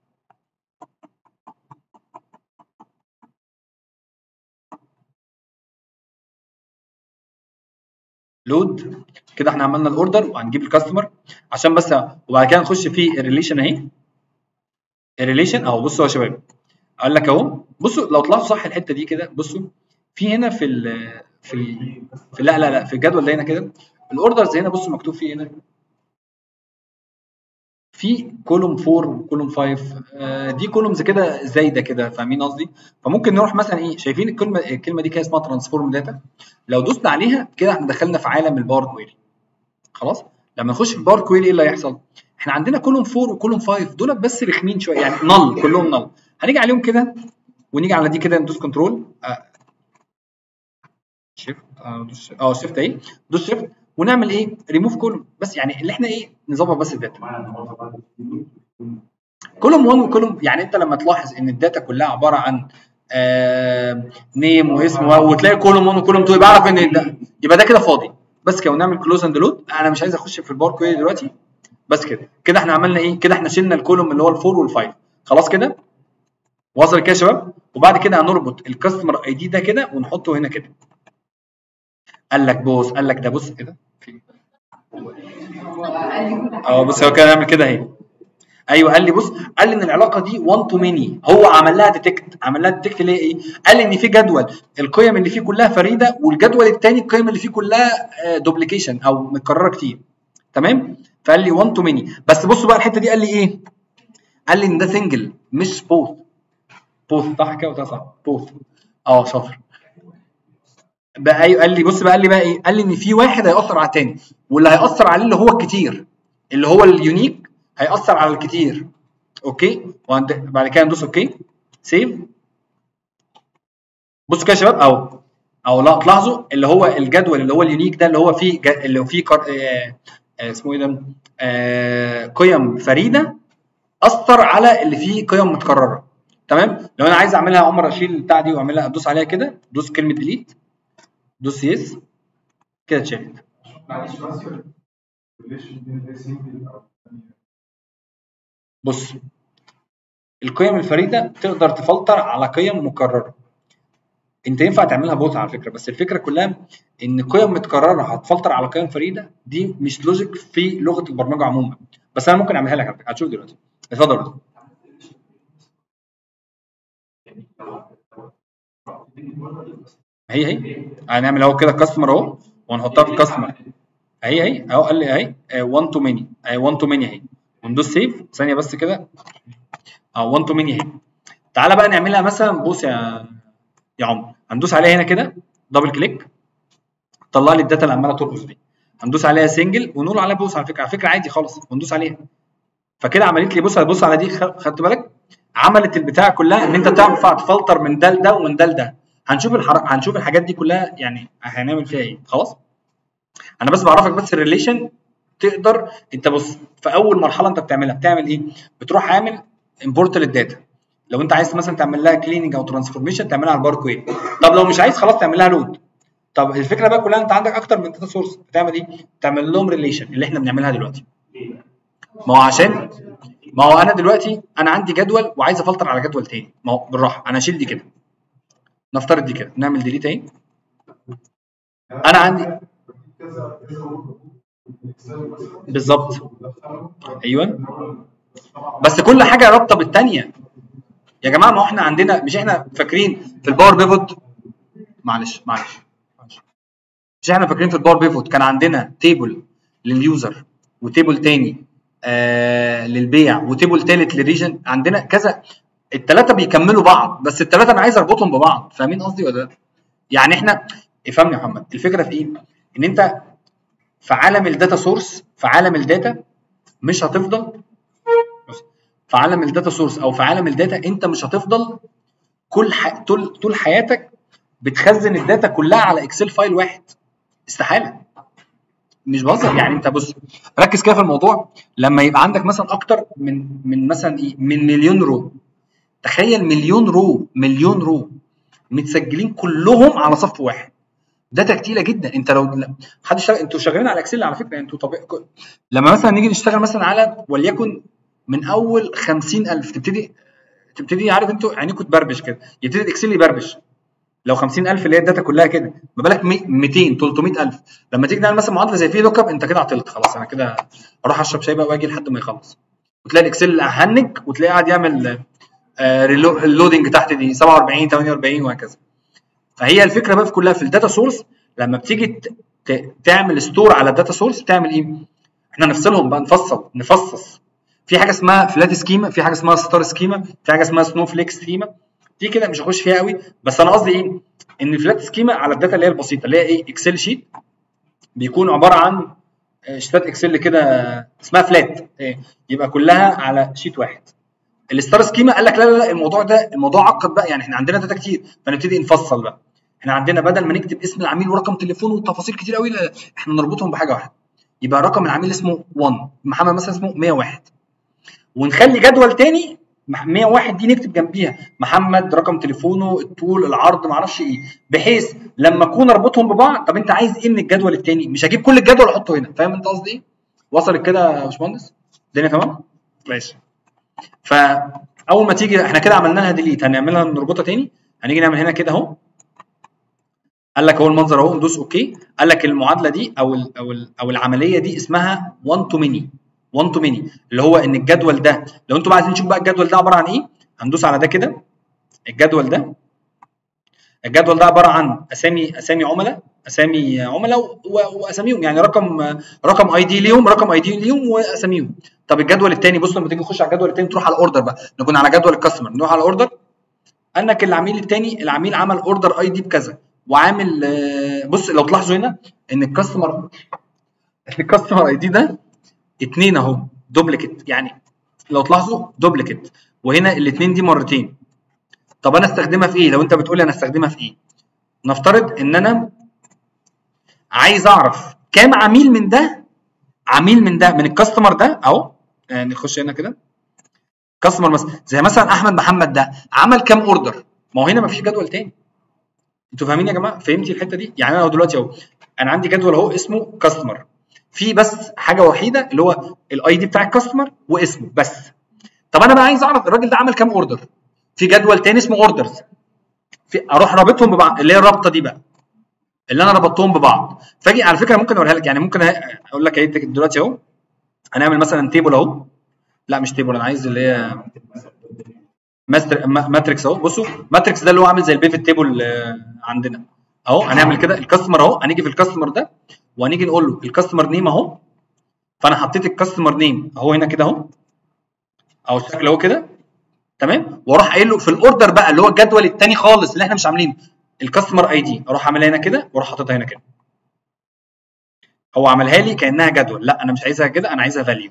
لود كده احنا عملنا الاوردر، وهنجيب الكاستمر عشان بس، وبعد كده نخش في الريليشن اهي. الريليشن اهو، بصوا يا شباب قال لك اهو، بصوا لو طلعتوا صح الحته دي كده، بصوا في هنا في ال في ال في لا لا لا في الجدول ده هنا كده الاوردرز هنا، بصوا مكتوب فيه هنا في كولوم أربعة وكولوم خمسة. آه دي كولومز كده زايده كده، فاهمين قصدي؟ فممكن نروح مثلا ايه، شايفين الكلمه الكلمه دي كده اسمها ترانسفورم داتا. لو دوسنا عليها كده احنا دخلنا في عالم الباور كويري. خلاص لما نخش في الباور كويري ايه اللي هيحصل؟ احنا عندنا كولوم أربعة وكولوم خمسة دول بس رخمين شويه، يعني نل، كلهم نل. هنيجي عليهم كده ونيجي على دي كده ندوس كنترول آه شيفت اه شيفت اهي، دوس شيفت ونعمل ايه؟ ريموف كولوم. بس يعني اللي احنا ايه، نظبط بس الداتا. كولوم واحد وكولوم، يعني انت لما تلاحظ ان الداتا كلها عباره عن آه نيم واسم، وتلاقي كولوم واحد وكولوم اتنين، يبقى اعرف ان ده يبقى ده كده فاضي. بس كده ونعمل كلوز اند لود. انا مش عايز اخش في الباور كويري دلوقتي. بس كده كده احنا عملنا ايه؟ كده احنا شلنا الكولوم اللي هو الفور والفايف. خلاص كده وصل كده يا شباب. وبعد كده هنربط الكاستمر اي دي ده كده ونحطه هنا كده. قال لك بص، قال لك ده بص كده اه بص هو كده نعمل كده اهي. ايوه قال لي بص، قال لي ان العلاقه دي واحد تو ميني، هو عمل لها ديتكت. عمل لها ديتكت ليه ايه؟ قال لي ان في جدول القيم اللي فيه كلها فريده، والجدول الثاني القيم اللي فيه كلها دوبليكيشن او متكرره كتير. تمام؟ فقال لي واحد تو ميني. بس بصوا بقى الحته دي قال لي ايه؟ قال لي ان ده سنجل مش بوث. بوث صح كده ولا صح؟ بوث. اه شاطر. بقى ايوه قال لي بص بقى، قال لي بقى ايه؟ قال لي ان في واحد هيأثر على الثاني، واللي هيأثر عليه اللي هو الكتير، اللي هو اليونيك هيأثر على الكتير. اوكي، وبعد كده ندوس اوكي سيف. بصوا كده يا شباب اهو، او لا تلاحظوا اللي هو الجدول اللي هو اليونيك ده اللي هو فيه ج... اللي فيه كر... آه... آه... اسمه ايه ده؟ آه... قيم فريده اثر على اللي فيه قيم متكرره. تمام؟ لو انا عايز اعملها عمر اشيل البتاع دي واعملها، ادوس عليها كده، دوس كلمه ديليت، دوس يس كده اتشالت. بص القيم الفريده تقدر تفلتر على قيم مكرره. انت ينفع تعملها بوت على فكره، بس الفكره كلها ان قيم متكرره هتفلتر على قيم فريده، دي مش لوجيك في لغه البرمجه عموما. بس انا ممكن اعملها لك على فكره، هتشوف دلوقتي. اتفضل. هي هي هنعمل اهو كده كاستمر اهو، وهنحطها في الكاستمر. اهي اهي اهو قال لي اهي واحد تو ماني، اهي واحد تو ماني اهي. وندوس سيف ثانيه بس كده. اه واحد تو ماني اهي. تعالى بقى نعملها مثلا، بص يا يا عمر، هندوس عليها هنا كده دبل كليك، طلع لي الداتا اللي عماله ترقص دي. هندوس عليها سنجل ونقول عليها بوس، على فكره على فكره عادي خالص، وندوس عليها. فكده عملت لي بص بص على دي، خدت بالك؟ عملت البتاع كلها ان انت تنفع تفلتر من ده لده ومن ده لده. هنشوف الحر... هنشوف الحاجات دي كلها يعني هنعمل فيها ايه. خلاص انا بس بعرفك بس الريليشن. تقدر انت بص في اول مرحله انت بتعملها بتعمل ايه؟ بتروح عامل امبورت للداتا. لو انت عايز مثلا تعمل لها كليننج او ترانسفورميشن تعملها على البار كويري. طب لو مش عايز خلاص تعمل لها لود. طب الفكره بقى كلها انت عندك اكتر من داتا سورس، بتعمل ايه؟ تعمل لهم ريليشن اللي احنا بنعملها دلوقتي. ما هو عشان ما هو انا دلوقتي انا عندي جدول وعايز افلتر على جدول تاني. ما هو بالراحه انا اشيل دي كده، نفترض دي كده، نعمل ديليت اهي. انا عندي بالظبط ايوه، بس كل حاجه رابطه بالثانيه يا جماعه. ما هو احنا عندنا، مش احنا فاكرين في الباور بيفوت، معلش معلش معلش مش احنا فاكرين في الباور بيفوت كان عندنا تيبل لليوزر وتيبل تاني آه للبيع وتيبل تالت للريجن. عندنا كذا، الثلاثه بيكملوا بعض، بس الثلاثه انا عايز اربطهم ببعض. فاهمين قصدي ولا لا؟ يعني احنا افهمني يا محمد، الفكره في ايه؟ ان انت في عالم الداتا سورس، في عالم الداتا مش هتفضل في عالم الداتا سورس او في عالم الداتا انت مش هتفضل كل ح... طول طول حياتك بتخزن الداتا كلها على اكسل فايل واحد. استحاله، مش بهزر. يعني انت بص ركز كده في الموضوع. لما يبقى عندك مثلا اكتر من من مثلا ايه من مليون رو، تخيل مليون رو مليون رو متسجلين كلهم على صف واحد. داتا كتيره جدا. انت لو حد اشتغل، انتوا شغالين على اكسل على فكره، انتوا طبيعي لما مثلا نيجي نشتغل مثلا على وليكن من اول خمسين ألف تبتدي تبتدي عارف انتوا عينيكم تبربش كده، يبتدي الاكسل يبربش. لو خمسين ألف اللي هي الداتا كلها كده، ما بالك مئتين ثلاثمئة ألف. لما تيجي تعمل مثلا معادله زي في لوك اب، انت كده عطلت خلاص. انا كده اروح اشرب شاي بقى واجي لحد ما يخلص، وتلاقي الاكسل هنج، وتلاقيه قاعد يعمل آه اللودنج تحت دي سبعة وأربعين ثمانية وأربعين وهكذا. فهي الفكره بقى في كلها في الداتا سورس. لما بتيجي تعمل ستور على الداتا سورس بتعمل ايه؟ احنا نفصلهم بقى، نفصل نفصص. في حاجه اسمها فلات سكيما، في حاجه اسمها ستار سكيما، في حاجه اسمها سنو فليك سكيما. دي كده مش هخش فيها قوي، بس انا قصدي ايه؟ ان الفلات سكيما على الداتا اللي هي البسيطه اللي هي ايه؟ اكسل شيت بيكون عباره عن شيتات اكسل كده اسمها فلات، إيه؟ يبقى كلها على شيت واحد. الستار سكيما قال لك لا لا لا الموضوع ده الموضوع عقد بقى، يعني احنا عندنا داتا كتير فنبتدي نفصل بقى. احنا عندنا بدل ما نكتب اسم العميل ورقم تليفونه وتفاصيل كتير قوي، احنا نربطهم بحاجه واحده. يبقى رقم العميل اسمه واحد، محمد مثلا اسمه مئة وواحد، ونخلي جدول تاني مئة وواحد دي نكتب جنبيها محمد رقم تليفونه الطول العرض معرفش ايه، بحيث لما اكون اربطهم ببعض. طب انت عايز ايه من الجدول التاني؟ مش هجيب كل الجدول احطه هنا. فاهم انت قصدي ايه؟ وصلت كده يا باشمهندس؟ الدنيا تمام؟ ماشي. فاول ما تيجي احنا كده عملنا لها ديليت، هنعملها نربطها تاني. هنيجي نعمل هنا كده اهو، قال لك اهو المنظر اهو، ندوس اوكي. قال لك المعادله دي او ال او ال او العمليه دي اسمها واحد تو ماني. واحد تو ماني اللي هو ان الجدول ده، لو انتوا بقى عايزين تشوفوا بقى الجدول ده عباره عن ايه، هندوس على ده كده. الجدول ده الجدول ده عباره عن اسامي اسامي عملاء اسامي عملاء واساميهم، يعني رقم رقم اي دي ليهم، رقم اي دي ليهم واساميهم. طب الجدول الثاني بص، لما تيجي تخش على الجدول الثاني تروح على الاوردر بقى، نكون على جدول الكاستمر نروح على الاوردر. قال لك العميل الثاني العميل عمل اوردر اي دي بكذا وعامل بص لو تلاحظوا هنا ان الكاستمر الكاستمر اي دي ده اتنين اهو دوبليكيت، يعني لو تلاحظوا دوبليكيت، وهنا الاثنين دي مرتين. طب انا استخدمها في ايه؟ لو انت بتقول لي انا استخدمها في ايه، نفترض ان انا عايز اعرف كام عميل من ده عميل من ده من الكاستمر ده اهو. يعني نخش هنا كده كاستمر مثلا زي مثلا احمد محمد ده عمل كام اوردر. ما هو هنا مفيش جدول تاني. انتوا فاهمين يا جماعه؟ فهمتي الحته دي؟ يعني انا دلوقتي اهو انا عندي جدول اهو اسمه كاستمر، في بس حاجه وحيده اللي هو الاي دي بتاع الكاستمر واسمه بس. طب انا بقى عايز اعرف الراجل ده عمل كام اوردر، في جدول تاني اسمه اوردرز، في اروح رابطهم ببعض اللي هي الرابطه دي بقى اللي انا ربطتهم ببعض. فاجي على فكره ممكن اوريها لك، يعني ممكن اقول لك ايه دلوقتي اهو هنعمل مثلا تيبل اهو، لا مش تيبل، انا عايز اللي هي ماتريكس اهو. بصوا ماتريكس ده اللي هو عامل زي البيفت تيبل عندنا اهو. هنعمل كده الكاستمر اهو، هنيجي في الكاستمر ده وهنيجي نقول له الكاستمر نيم اهو. فانا حطيت الكاستمر نيم اهو هنا كده اهو، او الشكل اهو كده. تمام، واروح قايل له في الاوردر بقى اللي هو الجدول الثاني خالص اللي احنا مش عاملينه الكاستمر اي دي، اروح اعملها هنا كده واروح حاططها هنا كده. هو عملها لي كانها جدول، لا انا مش عايزها كده، انا عايزها فاليو.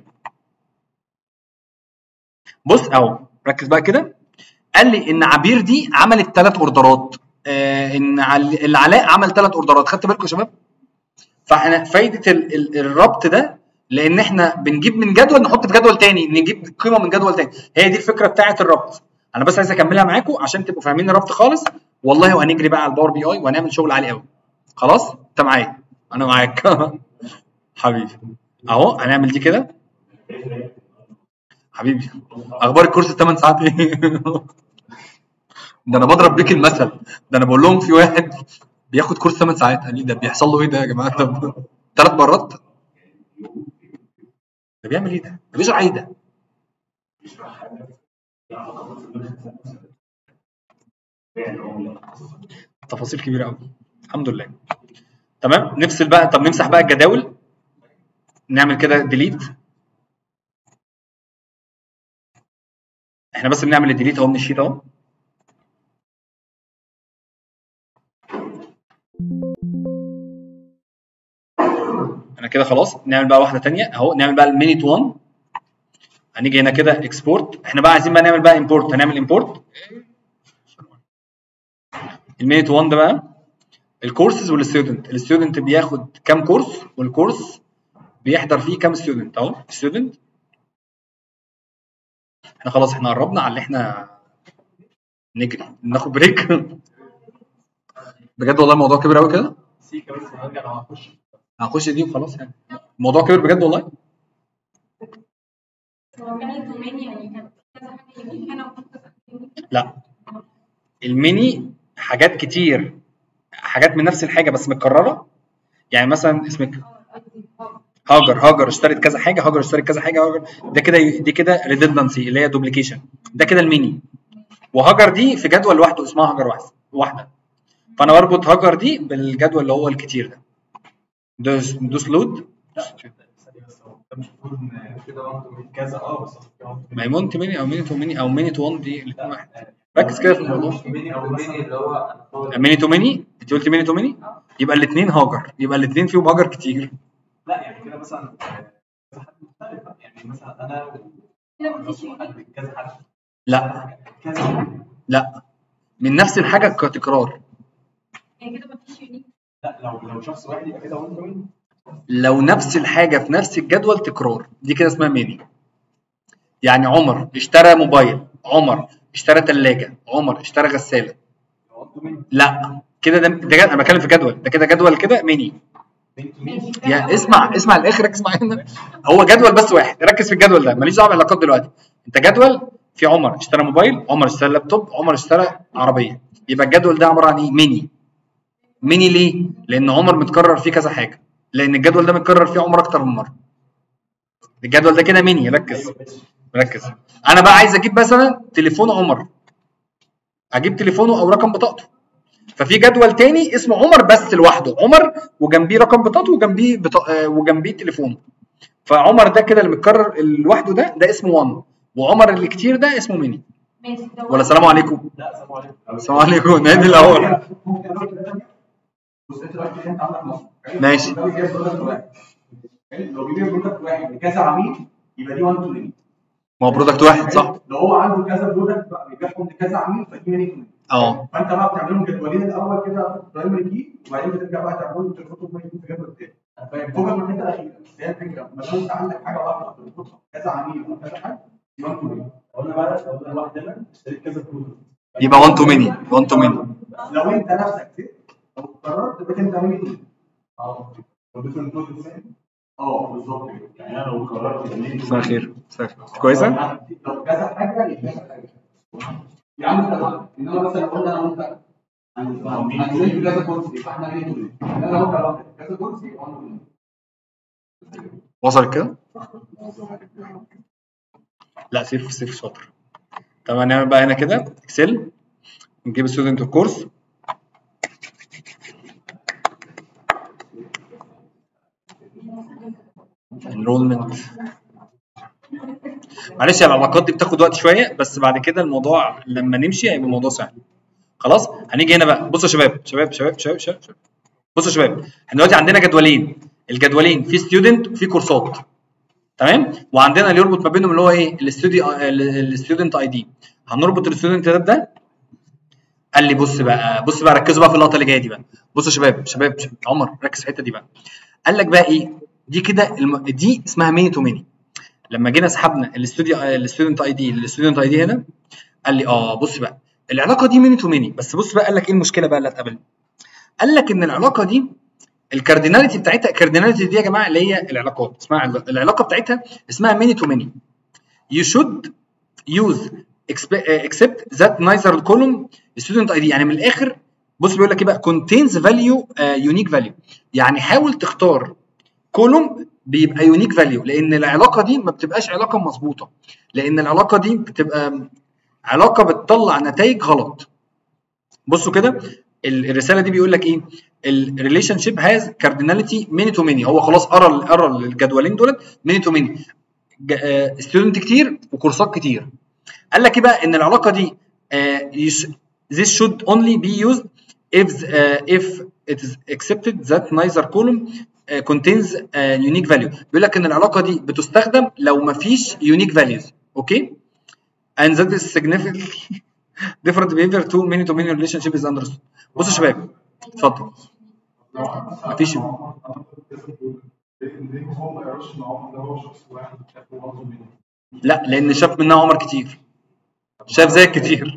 بص اهو ركز بقى كده، قال لي ان عبير دي عملت ثلاث اوردرات، آه ان العلاء عمل ثلاث اوردرات، خدت بالكم يا شباب؟ فاحنا فايده ال ال الربط ده لان احنا بنجيب من جدول نحط في جدول تاني، نجيب قيمه من جدول تاني، هي دي الفكره بتاعه الربط. انا بس عايز اكملها معاكم عشان تبقوا فاهمين الربط خالص والله، وهنجري بقى على الباور بي اي وهنعمل شغل عالي قوي. خلاص انت معايا؟ انا معاك حبيبي. اهو هنعمل دي كده حبيبي. اخبار الكورس الثمان ساعات ايه؟ ده انا بضرب بيك المثل، ده انا بقول لهم في واحد بياخد كورس ثمان ساعات، قال لي ده بيحصل له ايه ده يا جماعه؟ طب ثلاث مرات ده بيعمل ايه ده؟ ده بيشرح ايه ده؟ تفاصيل كبيره قوي. الحمد لله. تمام، نفصل بقى. طب نمسح بقى الجداول، نعمل كده ديليت. احنا بس بنعمل الديليت اهو من الشيت اهو. انا كده خلاص. نعمل بقى واحده ثانيه اهو، نعمل بقى المينيت واحد. هنيجي هنا كده اكسبورت. احنا بقى عايزين بقى نعمل بقى امبورت، هنعمل امبورت المينيت واحد ده بقى الكورسز والستودنت. الستودنت بياخد كام كورس والكورس بيحضر فيه كام ستودنت اهو. ستودنت احنا خلاص احنا قربنا على اللي احنا نجري ناخد بريك. بجد والله الموضوع كبير قوي كده. سيكا بس هرجع لو هخش هنخش دي وخلاص يعني. الموضوع كبير بجد والله. هو كان الدومين يعني كان كذا حاجه يمين هنا وكذا يمين. لا الميني حاجات كتير، حاجات من نفس الحاجه بس متكرره. يعني مثلا اسمك هاجر، هاجر اشترت كذا حاجه، هاجر اشترت كذا حاجه، هاجر ده كده دي كده ريدندنسي اللي هي دوبليكيشن، ده كده الميني. وهاجر دي في جدول لوحده اسمها هاجر واحده واحده، فانا بربط هاجر دي بالجدول اللي هو الكتير ده. دوس دوس لود. مش المفروض ان كده وانتو من كذا اه بس ما هي مونت ميني او ميني تو ميني او ميني تو واحد دي الاثنين واحد. ركز كده في الموضوع. ميني او ميني اللي هو ميني تو ميني، انت قلت ميني تو ميني يبقى الاثنين هاجر، يبقى الاثنين فيهم هاجر كتير. لا يعني كده مثلا كذا حد مختلف، يعني مثلا انا كده مفيش حد كذا حد لا كذا لا من نفس الحاجه كتكرار. يعني كده مفيش يونيك. لا لو لو شخص واحد يبقى كده وانتو مين. لو نفس الحاجه في نفس الجدول تكرار دي كده اسمها ميني. يعني عمر اشترى موبايل، عمر اشترى ثلاجه، عمر اشترى غساله. لا كده ده, ده جد... انا بتكلم في جدول، ده كده جدول كده ميني. يعني اسمع اسمع الاخر، اسمع هنا. هو جدول بس واحد، ركز في الجدول ده، ماليش دعوه بالعلاقات دلوقتي. انت جدول في عمر اشترى موبايل، عمر اشترى لابتوب، عمر اشترى عربيه، يبقى الجدول ده عباره عن ايه؟ ميني. ميني ليه؟ لان عمر متكرر فيه كذا حاجه، لان الجدول ده متكرر فيه عمر اكتر من مره. الجدول ده كده ميني. ركز ركز. انا بقى عايز اجيب مثلا تليفون عمر، اجيب تليفونه او رقم بطاقته، ففي جدول تاني اسمه عمر بس لوحده، عمر وجنبيه رقم بطاقته وجنبيه بطا... آه وجنبيه تليفونه. فعمر ده كده اللي متكرر لوحده ده ده اسمه واحد، وعمر اللي كتير ده اسمه ميني. ماشي. ولا السلام عليكم؟ لا السلام عليكم. السلام عليكم. نادي الاول. بص انت دلوقتي انت عندك مصر ماشي. لو بيجيب برودكت واحد لو بيجيب برودكت واحد لكذا عميل يبقى دي واحد تو ميني. ما هو برودكت واحد صح؟ لو هو عنده كذا برودكت بقى بيبيعهم لكذا عميل فدي ميني تو ميني. اه فانت بقى بتعملهم جدولين الاول كده برايمري كي وبعدين بترجع بقى تعملهم تربطهم في جدول تاني. فوق من الحته الاخيره بس هي الفكره ما دام انت عندك حاجه واحده بتربطها كذا عميل او كذا حاجه دي واحد تو ميني. قلنا بقى لو انا واحد هنا اشتريت كذا برودكت يبقى واحد تو ميني. واحد تو ميني. لو انت نفسك زهقت او قررت تبقى انت ميني تو ميني. اه اه بالظبط كده. يعني انا لو قررت مساء الخير. مساء الخير. كويسه؟ لو كذا حاجه يبقى كذا حاجه. يا عم انت انما مثلا قلنا انا وانت هنزل كذا كرسي فاحنا ميني تو ميني. انا لو قررت كذا كرسي يبقى واحد تو ميني. وصلت كده؟ لا سيف سيف شاطر. طب هنعمل بقى هنا كده اكسل، نجيب ستودنت كورس، enrollment. معلش العلاقات دي بتاخد وقت شويه، بس بعد كده الموضوع لما نمشي هيبقى الموضوع سهل. خلاص هنيجي هنا بقى. بصوا يا شباب شباب شباب شباب شباب, شباب. بصوا يا شباب، احنا دلوقتي عندنا جدولين، الجدولين في ستودنت وفي كورسات، تمام؟ وعندنا اللي يربط ما بينهم اللي هو ايه؟ الاستودي الستودنت اي دي. هنربط الستودنت ده بده. قال لي بص بقى بص بقى ركزوا بقى في اللقطه اللي جايه دي بقى. بصوا يا شباب شباب شباب عمر ركز في الحته دي بقى. قال لك بقى ايه؟ دي كده الم... دي اسمها ميني تو ميني. لما جينا سحبنا الاستودي الستودنت اي دي الستودنت اي دي هنا، قال لي اه بص بقى العلاقه دي ميني تو ميني، بس بص بقى قال لك ايه المشكله بقى اللي هتقابلنا؟ قال لك ان العلاقه دي الكارديناليتي بتاعتها، الكارديناليتي دي يا جماعه اللي هي العلاقات، اسمها العلاقه بتاعتها اسمها ميني تو ميني. you should use except that neither column student اي دي. يعني من الاخر بص بيقول لك ايه بقى؟ contains value uh, unique value. يعني حاول تختار كولوم بيبقى يونيك فاليو، لان العلاقه دي ما بتبقاش علاقه مظبوطه، لان العلاقه دي بتبقى علاقه بتطلع نتائج غلط. بصوا كده الرساله دي بيقول لك ايه؟ الريليشن شيب هاز كارديناليتي ميني تو ميني. هو خلاص قرا قرا الجدولين دولت ميني تو ميني، ستودنت كتير وكورسات كتير. قال لك ايه بقى؟ ان العلاقه دي uh, this should only be used if uh, if it is accepted that neither column uh, contains uh, unique value. بيقول لك ان العلاقه دي بتستخدم لو ما فيش unique values. اوكي؟ and that is significantly different behavior to many to many relationship is understood. بصوا يا شباب اتفضل. مفيش لا، لان شاف منها عمر كتير، شاف زيك كتير.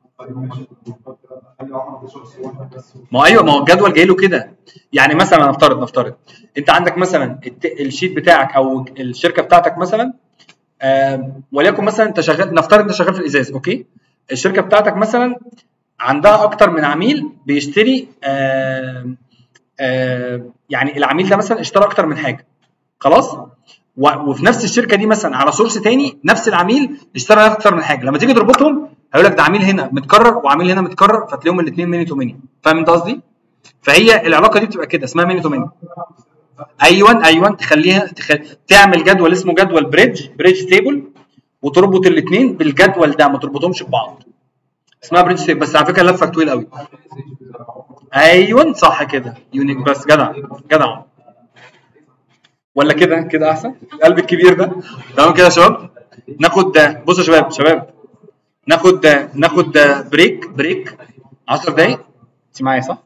ما ايوه، ما هو الجدول جاي له كده. يعني مثلا نفترض نفترض انت عندك مثلا الشيت بتاعك او الشركه بتاعتك مثلا، آه وليكن مثلا انت شغال، نفترض انت شغال في الازاز. اوكي، الشركه بتاعتك مثلا عندها اكتر من عميل بيشتري، آه آه يعني العميل ده مثلا اشترى اكتر من حاجه، خلاص؟ وفي نفس الشركه دي مثلا على سورس تاني نفس العميل اشترى اكتر من حاجه، لما تيجي تربطهم هيقول لك ده عميل هنا متكرر وعميل هنا متكرر، فتلاقيهم الاثنين ميني تو ميني. فاهم انت قصدي؟ فهي العلاقه دي بتبقى كده اسمها ميني تو ميني. ايوه ايوه، تخليها تخل... تعمل جدول اسمه جدول بريدج بريدج تيبل، وتربط الاثنين بالجدول ده، ما تربطهمش ببعض، اسمها بريدج تيبل. بس على فكره لفه طويل قوي. ايوه صح كده يونيك، بس جدع جدع. ولا كده كده احسن؟ القلب الكبير ده تمام كده يا شباب. ناخد بصوا يا شباب شباب ناخد ناخد بريك بريك عشر دقايق. انت معايا صح؟